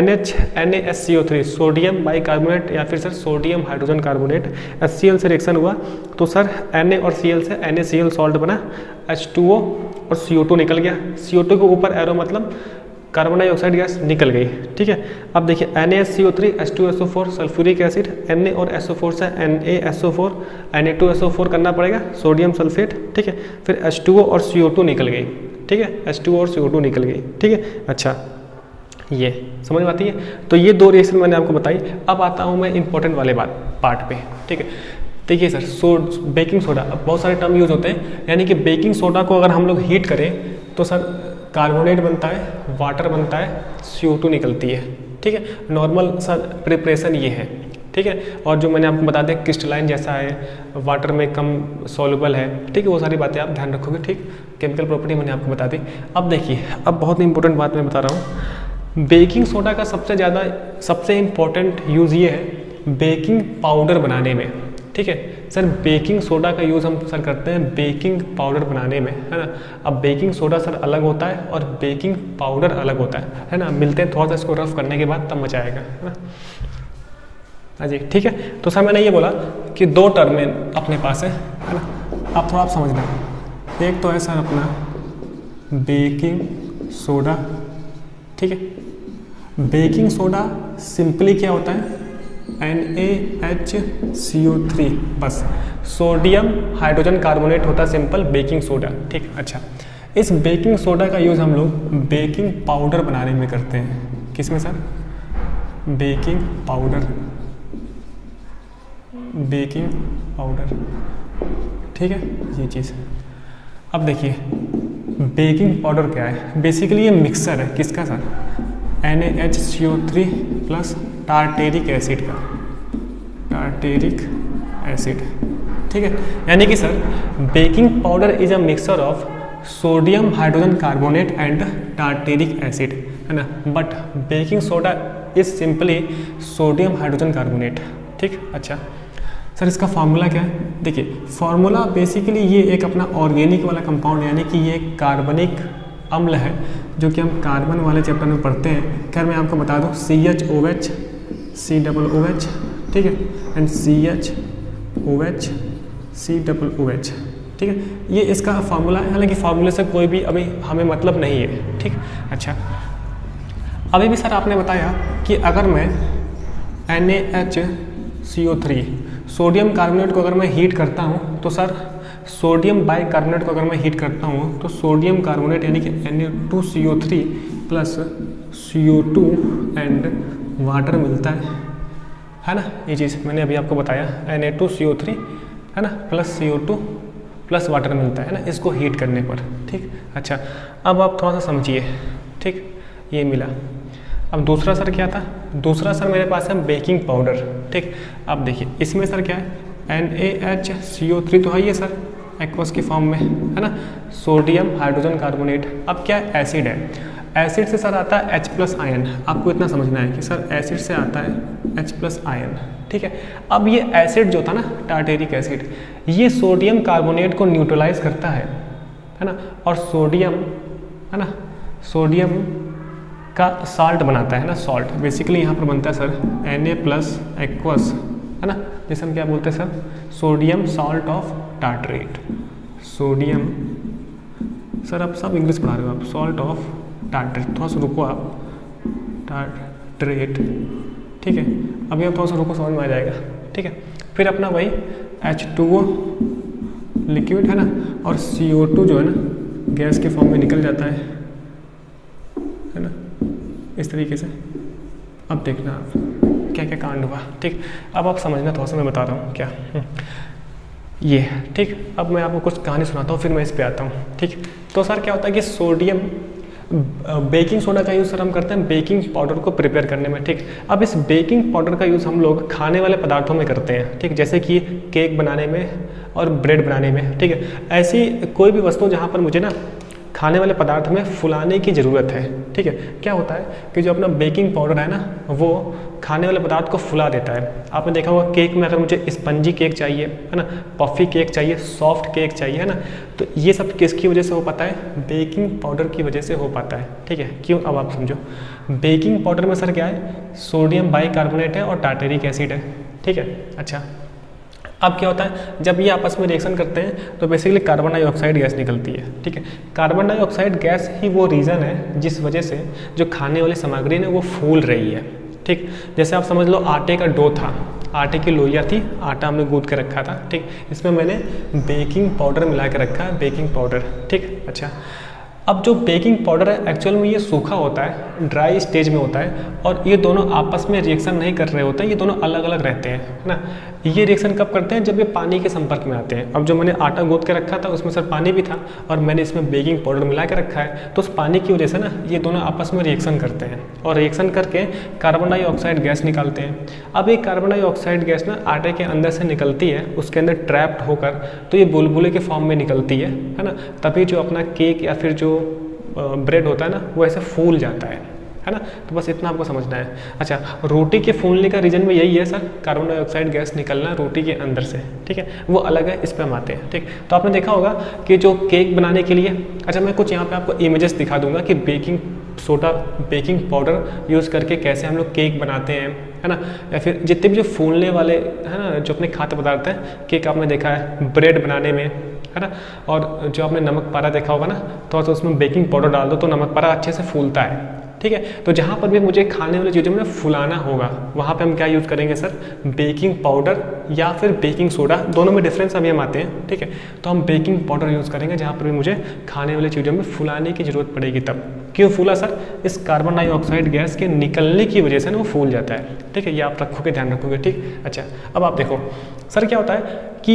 NaCO3 सोडियम बाइकार्बोनेट या फिर sir sodium hydrogen carbonate, HCl से रिएक्शन हुआ तो सर Na और Cl से NaCl सॉल्ट बना, H2O और CO2 निकल गया। CO2 के ऊपर एरो मतलब कार्बन डाइऑक्साइड गैस निकल गई। ठीक है, अब देखिए NaCO3 H2SO4 sulphuric acid, Na और SO4 से NaSO4 Na2SO4 करना पड़ेगा, सोडियम सल्फेट। ठीक है, फिर H2O और CO2 निकल गई। ठीक है, H2O और CO2 निकल गई। ठीक है, अच्छा ये समझ में आती है। तो ये दो रिएक्शन मैंने आपको बताई। अब आता हूँ मैं इंपॉर्टेंट वाले पार्ट पे। ठीक है, देखिए सर बेकिंग सोडा, अब बहुत सारे टर्म यूज होते हैं, यानी कि बेकिंग सोडा को अगर हम लोग हीट करें तो सर कार्बोनेट बनता है, वाटर बनता है, CO2 निकलती है। ठीक है, नॉर्मल सर प्रिपरेशन ये है। ठीक है, और जो मैंने आपको बता दिया क्रिस्टलाइन जैसा है, वाटर में कम सॉल्युबल है। ठीक है, वो सारी बातें आप ध्यान रखोगे। ठीक, केमिकल प्रॉपर्टी मैंने आपको बता दी। अब देखिए, अब बहुत इंपॉर्टेंट बात मैं बता रहा हूँ। बेकिंग सोडा का सबसे इम्पोर्टेंट यूज़ ये है बेकिंग पाउडर बनाने में। ठीक है सर, बेकिंग सोडा का यूज़ हम सर करते हैं बेकिंग पाउडर बनाने में, है ना। अब बेकिंग सोडा सर अलग होता है और बेकिंग पाउडर अलग होता है ना। मिलते हैं थोड़ा सा इसको रफ करने के बाद, तब मजा आएगा, है ना। हाँ जी, ठीक है। तो सर मैंने ये बोला कि दो टर्म अपने पास है ना। आप थोड़ा आप समझना, एक तो है सर अपना बेकिंग सोडा। ठीक है, बेकिंग सोडा सिंपली क्या होता है? NaHCO3, बस सोडियम हाइड्रोजन कार्बोनेट होता है सिंपल बेकिंग सोडा। ठीक, अच्छा इस बेकिंग सोडा का यूज़ हम लोग बेकिंग पाउडर बनाने में करते हैं। किसमें sir? Baking powder, baking powder. ठीक है, ये चीज़। अब देखिए बेकिंग पाउडर क्या है, बेसिकली ये मिक्सर है किसका sir, NaHCO3 plus tartaric acid का, टार्टेरिक एसिड, ठीक है। यानी कि sir baking powder is a mixture of sodium hydrogen carbonate and tartaric acid, है ना, but baking soda is simply sodium hydrogen carbonate, ठीक। अच्छा सर इसका फार्मूला क्या है, देखिए फार्मूला बेसिकली ये एक अपना ऑर्गेनिक वाला कंपाउंड, यानी कि ये कार्बनिक अम्ल है जो कि हम कार्बन वाले चैप्टर में पढ़ते हैं। खैर मैं आपको बता दूं CHOH COOH, ठीक है, एंड CHOH COOH, ठीक है, ये इसका फार्मूला है। हालांकि फार्मूले से कोई भी अभी हमें मतलब नहीं है, ठीक। अच्छा अभी भी सर आपने बताया कि अगर मैं NaHCO3 सोडियम कार्बोनेट को अगर मैं हीट करता हूँ तो सर सोडियम बाइकार्बोनेट को अगर मैं हीट करता हूँ तो सोडियम कार्बोनेट यानी कि Na2CO3 plus CO2 and water मिलता है ना। ये चीज़ मैंने अभी आपको बताया, Na2CO3 है ना प्लस CO2 प्लस वाटर मिलता है ना इसको हीट करने पर, ठीक। अच्छा अब आप थोड़ा सा समझिए, ठीक, ये मिला। अब दूसरा सर क्या था, दूसरा सर मेरे पास है बेकिंग पाउडर, ठीक। अब देखिए इसमें सर क्या है NaHCO3 तो है ये सर एक्वस की फॉर्म में, है ना, सोडियम हाइड्रोजन कार्बोनेट। अब क्या एसिड है, एसिड से सर आता है H+ आयन, आपको इतना समझना है कि सर एसिड से आता है H+ आयन, ठीक है। अब ये एसिड जो था ना टार्टेरिक एसिड, ये सोडियम कार्बोनेट को न्यूट्रलाइज करता है ना, और सोडियम है ना, सोडियम का साल्ट बनाता है ना, सॉल्ट बेसिकली यहाँ पर बनता है सर Na+ एक्वस, है ना, जैसे हम क्या बोलते हैं sir sodium salt of tartrate, sodium sir आप सब इंग्लिश पढ़ा रहे हो आप, सॉल्ट ऑफ टार्टरेट, थोड़ा सा रुको आप, टार्टरेट, ठीक है। अभी आप थोड़ा सा रुको समझ में आ जाएगा, ठीक है। फिर अपना वही H2O लिक्विड है ना, और CO2 जो है ना गैस के फॉर्म में निकल जाता है ना, इस तरीके से। अब देखना आप क्या क्या कांड हुआ, ठीक। अब आप समझना थोड़ा सा मैं बता रहा हूँ क्या ये, ठीक। अब मैं आपको कुछ कहानी सुनाता हूँ फिर मैं इस पे आता हूँ, ठीक। तो सर क्या होता है कि सोडियम बेकिंग सोडा का यूज़ सर हम करते हैं बेकिंग पाउडर को प्रिपेयर करने में, ठीक। अब इस बेकिंग पाउडर का यूज़ हम लोग खाने वाले पदार्थों में करते हैं, ठीक, जैसे कि केक बनाने में और ब्रेड बनाने में, ठीक है। ऐसी कोई भी वस्तु जहाँ पर मुझे ना खाने वाले पदार्थ में फुलाने की ज़रूरत है, ठीक है। क्या होता है कि जो अपना बेकिंग पाउडर है ना वो खाने वाले पदार्थ को फुला देता है। आपने देखा होगा केक में अगर मुझे स्पंजी केक चाहिए है ना, पफी केक चाहिए, सॉफ्ट केक चाहिए, है ना, तो ये सब किसकी वजह से हो पाता है, बेकिंग पाउडर की वजह से हो पाता है, ठीक है। क्यों, अब आप समझो, बेकिंग पाउडर में सर क्या है, सोडियम बाइकार्बोनेट है और टार्टेरिक एसिड है, ठीक है। अच्छा अब क्या होता है जब ये आपस में रिएक्शन करते हैं तो बेसिकली कार्बन डाइऑक्साइड गैस निकलती है, ठीक है। कार्बन डाइऑक्साइड गैस ही वो रीज़न है जिस वजह से जो खाने वाली सामग्री है वो फूल रही है, ठीक। जैसे आप समझ लो आटे का डो था, आटे की लोइयाँ थी, आटा हमने गूंथ के रखा था, ठीक। इसमें मैंने बेकिंग पाउडर मिला के रखा है, बेकिंग पाउडर, ठीक। अच्छा अब जो बेकिंग पाउडर है एक्चुअल में ये सूखा होता है, ड्राई स्टेज में होता है, और ये दोनों आपस में रिएक्शन नहीं कर रहे होते हैं, ये दोनों अलग अलग रहते हैं, है ना। ये रिएक्शन कब करते हैं, जब ये पानी के संपर्क में आते हैं। अब जो मैंने आटा गूंथ के रखा था उसमें सर पानी भी था और मैंने इसमें बेकिंग पाउडर मिला के रखा है, तो उस पानी की वजह से ना ये दोनों आपस में रिएक्शन करते हैं और रिएक्शन करके कार्बन डाइऑक्साइड गैस निकालते हैं। अब ये कार्बन डाइऑक्साइड गैस ना आटे के अंदर से निकलती है, उसके अंदर ट्रैप्ड होकर तो ये बुलबुले के फॉर्म में निकलती है ना, तभी जो अपना केक या फिर जो ब्रेड होता है ना वो ऐसे फूल जाता है ना। तो बस इतना आपको समझना है। अच्छा रोटी के फूलने का रीज़न में यही है सर, कार्बन डाइऑक्साइड गैस निकलना रोटी के अंदर से, ठीक है, वो अलग है, इस पर हम आते हैं, ठीक। तो आपने देखा होगा कि जो केक बनाने के लिए, अच्छा मैं कुछ यहाँ पे आपको इमेजेस दिखा दूंगा कि baking soda baking powder use करके कैसे हम लोग केक बनाते हैं, है ना, या फिर जितने भी जो फूलने वाले है ना जो अपने खाद्य पदार्थ हैं, केक आपने देखा है, ब्रेड बनाने में, है ना, और जो आपने नमक पारा देखा होगा ना, थोड़ा सा उसमें बेकिंग पाउडर डाल दो तो नमक पारा अच्छे से फूलता है, ठीक है। तो जहाँ पर भी मुझे खाने वाली चीज़ों में फुलाना होगा वहाँ पे हम क्या यूज़ करेंगे सर, बेकिंग पाउडर या फिर बेकिंग सोडा, दोनों में डिफरेंस अभी हम आते हैं, ठीक है। तो हम बेकिंग पाउडर यूज़ करेंगे जहाँ पर भी मुझे खाने वाली चीज़ों में फुलाने की ज़रूरत पड़ेगी। तब क्यों फूला सर, इस कार्बन डाइऑक्साइड गैस के निकलने की वजह से ना वो फूल जाता है, ठीक है। ये आप रखोगे, ध्यान रखोगे, ठीक। अच्छा अब आप देखो सर क्या होता है कि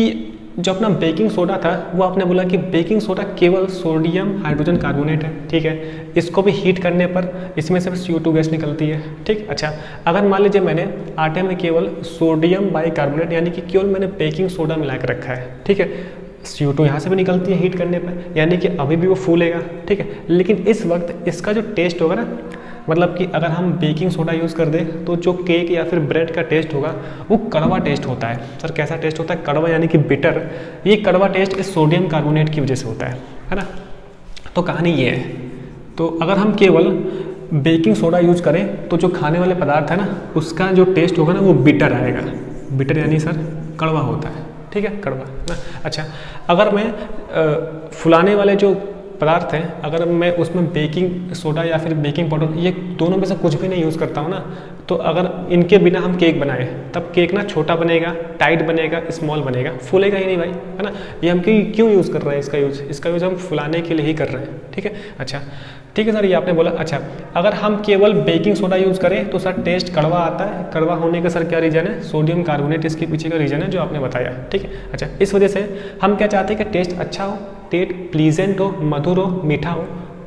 जो अपना बेकिंग सोडा था वो आपने बोला कि बेकिंग सोडा केवल सोडियम हाइड्रोजन कार्बोनेट है, ठीक है। इसको भी हीट करने पर इसमें से CO2 गैस निकलती है, ठीक। अच्छा, अगर मान लीजिए मैंने आटे में केवल सोडियम बाइकार्बोनेट यानी कि केवल मैंने बेकिंग सोडा मिला के रखा है, ठीक है, CO2 यहाँ से भी निकलती है हीट करने पर, यानी कि अभी भी वो फूलेगा, ठीक है। लेकिन इस वक्त इसका जो टेस्ट होगा ना, मतलब कि अगर हम बेकिंग सोडा यूज़ कर दें तो जो केक या फिर ब्रेड का टेस्ट होगा वो कड़वा टेस्ट होता है। सर कैसा टेस्ट होता है? कड़वा यानी कि बिटर। ये कड़वा टेस्ट इस सोडियम कार्बोनेट की वजह से होता है ना। तो कहानी ये है। तो अगर हम केवल बेकिंग सोडा यूज करें तो जो खाने वाले पदार्थ है ना उसका जो टेस्ट होगा ना वो बिटर आएगा। बिटर यानी सर कड़वा होता है, ठीक है, कड़वा ना। अच्छा, अगर मैं फुलाने वाले जो पदार्थ हैं, अगर मैं उसमें बेकिंग सोडा या फिर बेकिंग पाउडर ये दोनों में से कुछ भी नहीं यूज़ करता हूँ ना, तो अगर इनके बिना हम केक बनाए तब केक ना छोटा बनेगा, टाइट बनेगा, स्मॉल बनेगा, फूलेगा ही नहीं भाई, है ना। ये हम क्यों यूज़ कर रहे हैं इसका यूज़ हम फुलाने के लिए ही कर रहे हैं, ठीक है। अच्छा ठीक है सर, ये आपने बोला। अच्छा, अगर हम केवल बेकिंग सोडा यूज़ करें तो सर टेस्ट कड़वा आता है। कड़वा होने का सर क्या रीज़न है? सोडियम कार्बोनेट इसके पीछे का रीज़न है जो आपने बताया, ठीक है। अच्छा, इस वजह से हम क्या चाहते हैं कि टेस्ट अच्छा हो, टेस्ट प्लीजेंट हो, मधुर हो, मीठा हो,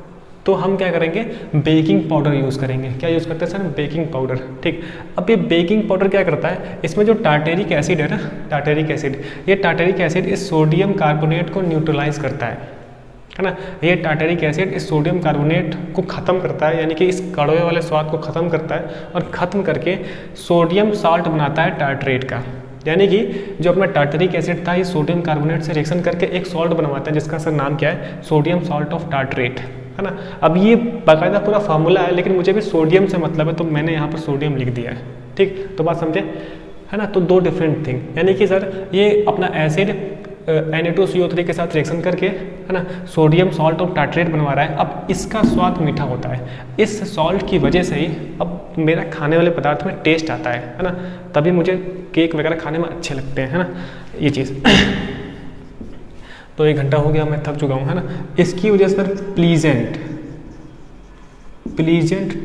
तो हम क्या करेंगे? बेकिंग पाउडर यूज़ करेंगे। क्या यूज़ करते हैं सर? बेकिंग पाउडर, ठीक। अब ये बेकिंग पाउडर क्या करता है? इसमें जो टार्टेरिक एसिड है ना, टार्टेरिक एसिड, ये टार्टेरिक एसिड इस सोडियम कार्बोनेट को न्यूट्रलाइज करता है ना। ये टार्टेरिक एसिड इस सोडियम कार्बोनेट को ख़त्म करता है, यानी कि इस कड़वे वाले स्वाद को ख़त्म करता है और ख़त्म करके सोडियम साल्ट बनाता है टार्टरेट का। यानी कि जो अपना टार्टरिक एसिड था ये सोडियम कार्बोनेट से रिएक्शन करके एक सॉल्ट बनवाता है जिसका सर नाम क्या है? सोडियम सॉल्ट ऑफ टार्टरेट, है ना। अब ये बाकायदा पूरा फार्मूला है, लेकिन मुझे भी सोडियम से मतलब है तो मैंने यहाँ पर सोडियम लिख दिया है, ठीक। तो बात समझे, है ना। तो दो डिफरेंट थिंग, यानी कि सर ये अपना एसिड Na2CO3 के साथ रिएक्शन करके, है ना, सोडियम सॉल्ट ऑफ टार्टरेट बनवा रहा है। अब इसका स्वाद मीठा होता है। इस सॉल्ट की वजह से ही अब मेरा खाने वाले पदार्थ में टेस्ट आता है ना, तभी मुझे केक वगैरह खाने में अच्छे लगते हैं, है ना, ये चीज़। तो 1 घंटा हो गया, मैं थक चुका हूँ, है ना। इसकी वजह से सर प्लीजेंट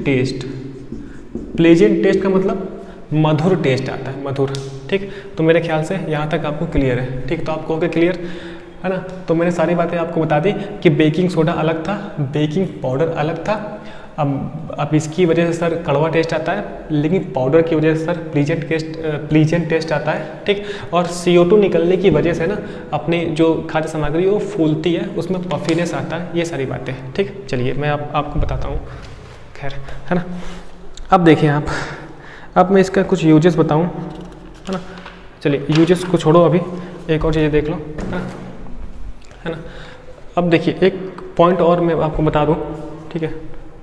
टेस्ट का मतलब मधुर टेस्ट आता है, मधुर, ठीक। तो मेरे ख्याल से यहाँ तक आपको क्लियर है, ठीक। तो आप कहोगे क्लियर, है ना। तो मैंने सारी बातें आपको बता दी कि बेकिंग सोडा अलग था, बेकिंग पाउडर अलग था। अब इसकी वजह से सर कड़वा टेस्ट आता है, लेकिन पाउडर की वजह से सर प्लीजेंट टेस्ट आता है, ठीक। और CO2 निकलने की वजह से ना अपनी जो खाद्य सामग्री वो फूलती है, उसमें पफीनेस आता है। ये सारी बातें, ठीक। चलिए मैं आपको बताता हूँ, खैर, है ना। अब देखिए अब मैं इसका कुछ यूजेस बताऊँ, है ना। चलिए यूजेस को छोड़ो, अभी एक और चीज़ें देख लो, है ना। अब देखिए एक पॉइंट और मैं आपको बता दूँ, ठीक है,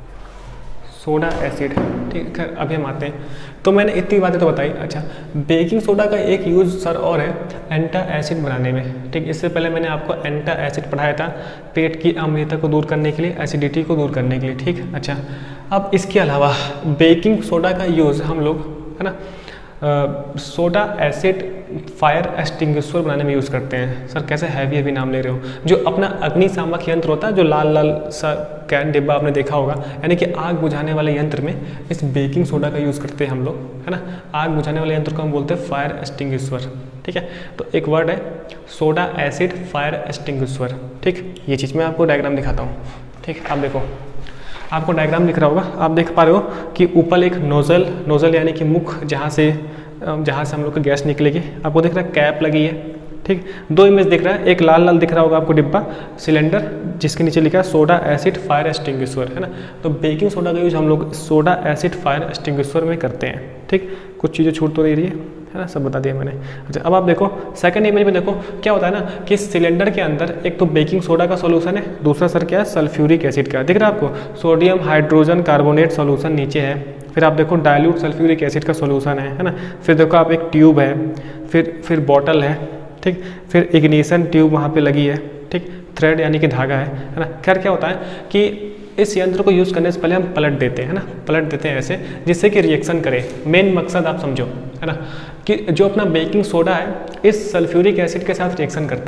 सोडा एसिड, ठीक है। अभी हम आते हैं, तो मैंने इतनी बातें तो बताई। अच्छा, बेकिंग सोडा का एक यूज़ सर और है एंटा एसिड बनाने में, ठीक। इससे पहले मैंने आपको एंटा एसिड पढ़ाया था पेट की अम्लता को दूर करने के लिए, एसिडिटी को दूर करने के लिए, ठीक। अच्छा, अब इसके अलावा बेकिंग सोडा का यूज़ हम लोग, है ना, सोडा एसिड फायर एक्सटिंग्विशर बनाने में यूज़ करते हैं। सर कैसे हैवी नाम ले रहे हो? जो अपना अग्निशामक यंत्र होता है, जो लाल सा कैन डिब्बा आपने देखा होगा, यानी कि आग बुझाने वाले यंत्र में इस बेकिंग सोडा का यूज़ करते हैं हम लोग, है ना। आग बुझाने वाले यंत्र को हम बोलते हैं फायर एक्सटिंग्विशर, ठीक है। तो एक वर्ड है सोडा एसिड फायर एक्सटिंग्विशर, ठीक। ये चीज़ मैं आपको डायग्राम दिखाता हूँ, ठीक। आप देखो, आपको डायग्राम दिख रहा होगा, आप देख पा रहे हो कि ऊपर एक नोजल यानी कि मुख, जहाँ से हम लोग को गैस निकलेगी, आपको दिख रहा है कैप लगी है, ठीक। 2 इमेज दिख रहा है, एक लाल दिख रहा होगा आपको डिब्बा, सिलेंडर, जिसके नीचे लिखा है सोडा एसिड फायर एक्सटिंग्विशर, है ना। तो बेकिंग सोडा का यूज हम लोग सोडा एसिड फायर एक्सटिंग्विशर में करते हैं, ठीक। कुछ चीज़ें छूट तो दे रही है ना, सब बता दिया मैंने। अच्छा, अब आप देखो सेकंड इमेज में, देखो क्या होता है ना कि सिलेंडर के अंदर एक तो बेकिंग सोडा का सॉल्यूशन है, दूसरा सर क्या है? सल्फ्यूरिक एसिड का। दिख रहा है आपको? सोडियम हाइड्रोजन कार्बोनेट सॉल्यूशन नीचे है, फिर आप देखो डाइल्यूट सल्फ्यूरिक एसिड का सॉल्यूशन है ना। फिर देखो आप एक ट्यूब है, फिर बॉटल है, ठीक। फिर इग्निशन ट्यूब वहाँ पे लगी है, ठीक। थ्रेड यानी कि धागा है ना। खैर क्या होता है कि इस यंत्र को यूज़ करने से पहले हम पलट देते हैं, है ना, पलट देते हैं ऐसे जिससे कि रिएक्शन करे। मेन मकसद आप समझो, है ना, कि जो अपना बेकिंग सोडा है इस सल्फ्यूरिक एसिड के साथ रिएक्शन करता है,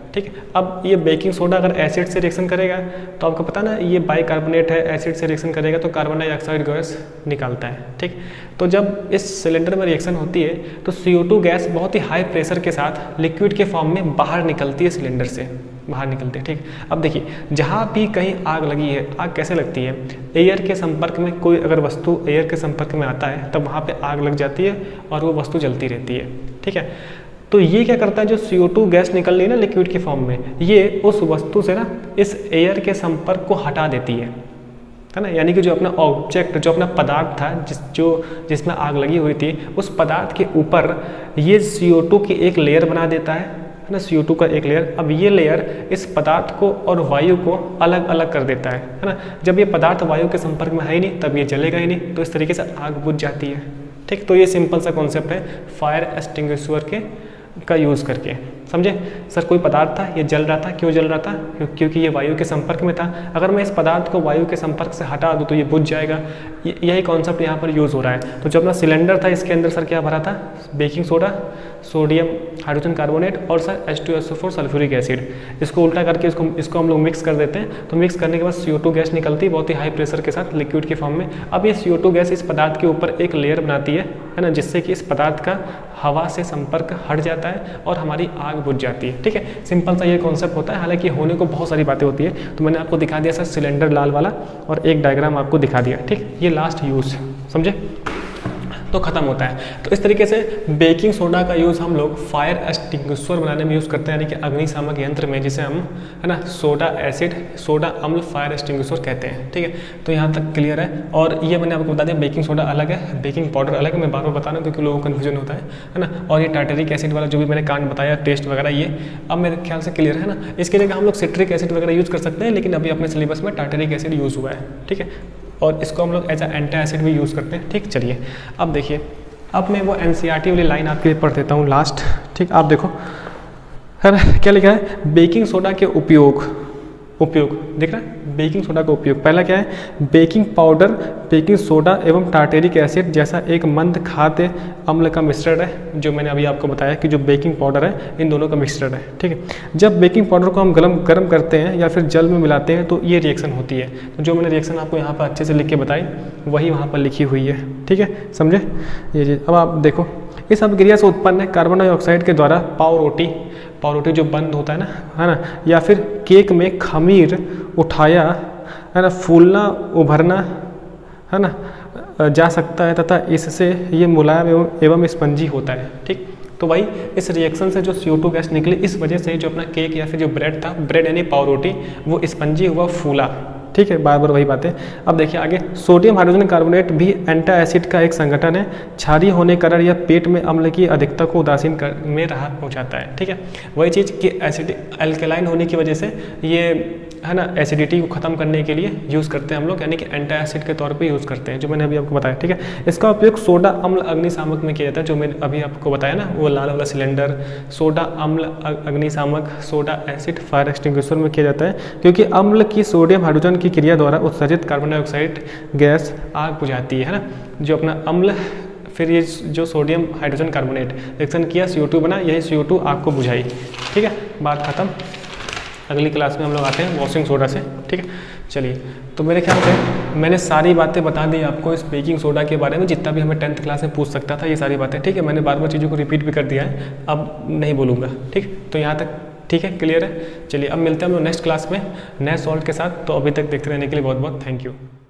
ठीक है। अब ये बेकिंग सोडा अगर एसिड से रिएक्शन करेगा तो आपको पता ना ये बाइकार्बोनेट है, एसिड से रिएक्शन करेगा तो कार्बन डाइऑक्साइड गैस निकालता है, ठीक। तो जब इस सिलेंडर में रिएक्शन होती है तो CO2 गैस बहुत ही हाई प्रेशर के साथ लिक्विड के फॉर्म में बाहर निकलती है, सिलेंडर से बाहर निकलती है, ठीक। अब देखिए जहाँ भी कहीं आग लगी है, आग कैसे लगती है, एयर के संपर्क में कोई अगर वस्तु एयर के संपर्क में आता है तब वहाँ पे आग लग जाती है और वो वस्तु जलती रहती है, ठीक है। तो ये क्या करता है, जो CO2 गैस निकल रही है ना लिक्विड के फॉर्म में, ये उस वस्तु से ना इस एयर के संपर्क को हटा देती है ना। यानी कि जो अपना ऑब्जेक्ट, जो अपना पदार्थ था जिसमें आग लगी हुई थी, उस पदार्थ के ऊपर ये CO2 की एक लेयर बना देता है ना, CO2 का एक लेयर। अब ये लेयर इस पदार्थ को और वायु को अलग अलग कर देता है ना। जब ये पदार्थ वायु के संपर्क में है ही नहीं तब ये जलेगा ही नहीं, तो इस तरीके से आग बुझ जाती है, ठीक। तो ये सिंपल सा कॉन्सेप्ट है फायर एक्सटिंग्विशर का यूज़ करके, समझे। सर कोई पदार्थ था, ये जल रहा था, क्यों जल रहा था, क्योंकि ये वायु के संपर्क में था। अगर मैं इस पदार्थ को वायु के संपर्क से हटा दूँ तो ये बुझ जाएगा। यही कॉन्सेप्ट यहाँ पर यूज़ हो रहा है। तो जो अपना सिलेंडर था इसके अंदर सर क्या भरा था, baking soda, sodium hydrogen carbonate और सर H2SO4 सल्फ्यूरिक एसिड। इसको उल्टा करके इसको हम लोग मिक्स कर देते हैं। तो मिक्स करने के बाद CO2 गैस निकलती है बहुत ही हाई प्रेशर के साथ लिक्विड के फॉर्म में। अब ये CO2 गैस इस पदार्थ के ऊपर एक लेयर बनाती है ना, जिससे कि इस पदार्थ का हवा से संपर्क हट जाता है और हमारी आग बुझ जाती है, ठीक है। सिंपल सा ये कॉन्सेप्ट होता है। हालांकि होने को बहुत सारी बातें होती है, तो मैंने आपको दिखा दिया सर सिलेंडर लाल वाला और एक डायग्राम आपको दिखा दिया, ठीक। ये लास्ट यूज़ समझे, तो ख़त्म होता है। तो इस तरीके से बेकिंग सोडा का यूज़ हम लोग फायर एक्सटिंग्विशर बनाने में यूज़ करते हैं, यानी कि अग्निशामक यंत्र में, जिसे हम है ना सोडा एसिड, सोडा अम्ल फायर एक्सटिंग्विशर कहते हैं, ठीक है। तो यहाँ तक क्लियर है। और ये मैंने आपको बता दिया बेकिंग सोडा अलग है, बेकिंग पाउडर अलग है। मैं बार बार बता रहा हूँ क्योंकि लोगों को कन्फ्यूजन होता है ना। और ये टार्टरिक एसिड वाला जो भी मैंने कांड बताया, टेस्ट वगैरह, ये अब मेरे ख्याल से क्लियर है ना। इसके जगह हम लोग सिट्रिक एसिड वगैरह यूज़ कर सकते हैं, लेकिन अभी अपने सिलेबस में टार्टरिक एसिड यूज़ हुआ है, ठीक है। और इसको हम लोग एज ए एंटी एसिड भी यूज़ करते हैं, ठीक। चलिए अब देखिए, अब मैं वो NCERT वाली लाइन आपके लिए पढ़ देता हूँ लास्ट, ठीक। आप देखो है ना क्या लिखा है, बेकिंग सोडा के उपयोग दिख रहा है, बेकिंग सोडा का उपयोग। पहला क्या है, बेकिंग पाउडर, बेकिंग सोडा एवं टार्टेरिक एसिड जैसा एक मंद खाद्य अम्ल का मिश्रण है। जो मैंने अभी आपको बताया कि जो बेकिंग पाउडर है इन दोनों का मिश्रण है, ठीक है। जब बेकिंग पाउडर को हम गर्म करते हैं या फिर जल में मिलाते हैं तो ये रिएक्शन होती है। तो जो मैंने रिएक्शन आपको यहाँ पर अच्छे से लिख के बताई वही वहाँ पर लिखी हुई है, ठीक है, समझे ये चीज़। अब आप देखो, इस अभिक्रिया से उत्पन्न है कार्बन डाइऑक्साइड के द्वारा पावरोटी जो बंद होता है ना, या फिर केक में खमीर उठाया है ना, फूलना उभरना है ना जा सकता है तथा इससे ये मुलायम एवं स्पंजी होता है, ठीक। तो भाई इस रिएक्शन से जो CO2 गैस निकली, इस वजह से जो अपना केक या फिर जो ब्रेड था, ब्रेड यानी पावरोटी, वो स्पंजी हुआ, फूला, ठीक है। बार बार वही बातें। अब देखिए आगे, सोडियम हाइड्रोजन कार्बोनेट भी एंटी एसिड का एक संगठन है। क्षारीय होने कारण यह पेट में अम्ल की अधिकता को उदासीन में राहत पहुंचाता है, ठीक है। वही चीज़ कि एसिड अल्कलाइन होने की वजह से ये है ना एसिडिटी को ख़त्म करने के लिए यूज़ करते हैं हम लोग, यानी कि एंटी एसिड के तौर पे यूज़ करते हैं, जो मैंने अभी आपको बताया, ठीक है। इसका उपयोग सोडा अम्ल अग्निशामक में किया जाता है, जो मैंने अभी आपको बताया ना, वो लाल वाला सिलेंडर, सोडा अम्ल अग्निशामक, सोडा एसिड फायर एक्सटिंग्विशर में किया जाता है, क्योंकि अम्ल की सोडियम हाइड्रोजन की क्रिया द्वारा उत्सर्जित कार्बन डाइऑक्साइड गैस आग बुझाती है ना। जो अपना अम्ल, फिर ये जो सोडियम हाइड्रोजन कार्बोनेट रिएक्शन किया, CO2 बना, यही CO2 आग को बुझाई, ठीक है। बात खत्म। अगली क्लास में हम लोग आते हैं वॉशिंग सोडा से, ठीक है। चलिए, तो मेरे ख्याल से मैंने सारी बातें बता दी आपको इस बेकिंग सोडा के बारे में, जितना भी हमें 10th क्लास में पूछ सकता था, ये सारी बातें, ठीक है। मैंने बार बार चीज़ों को रिपीट भी कर दिया है, अब नहीं बोलूँगा, ठीक। तो यहाँ तक ठीक है, क्लियर है। चलिए अब मिलते हैं हम लोग नेक्स्ट क्लास में नए सॉल्ट के साथ। तो अभी तक देखते रहने के लिए बहुत बहुत थैंक यू।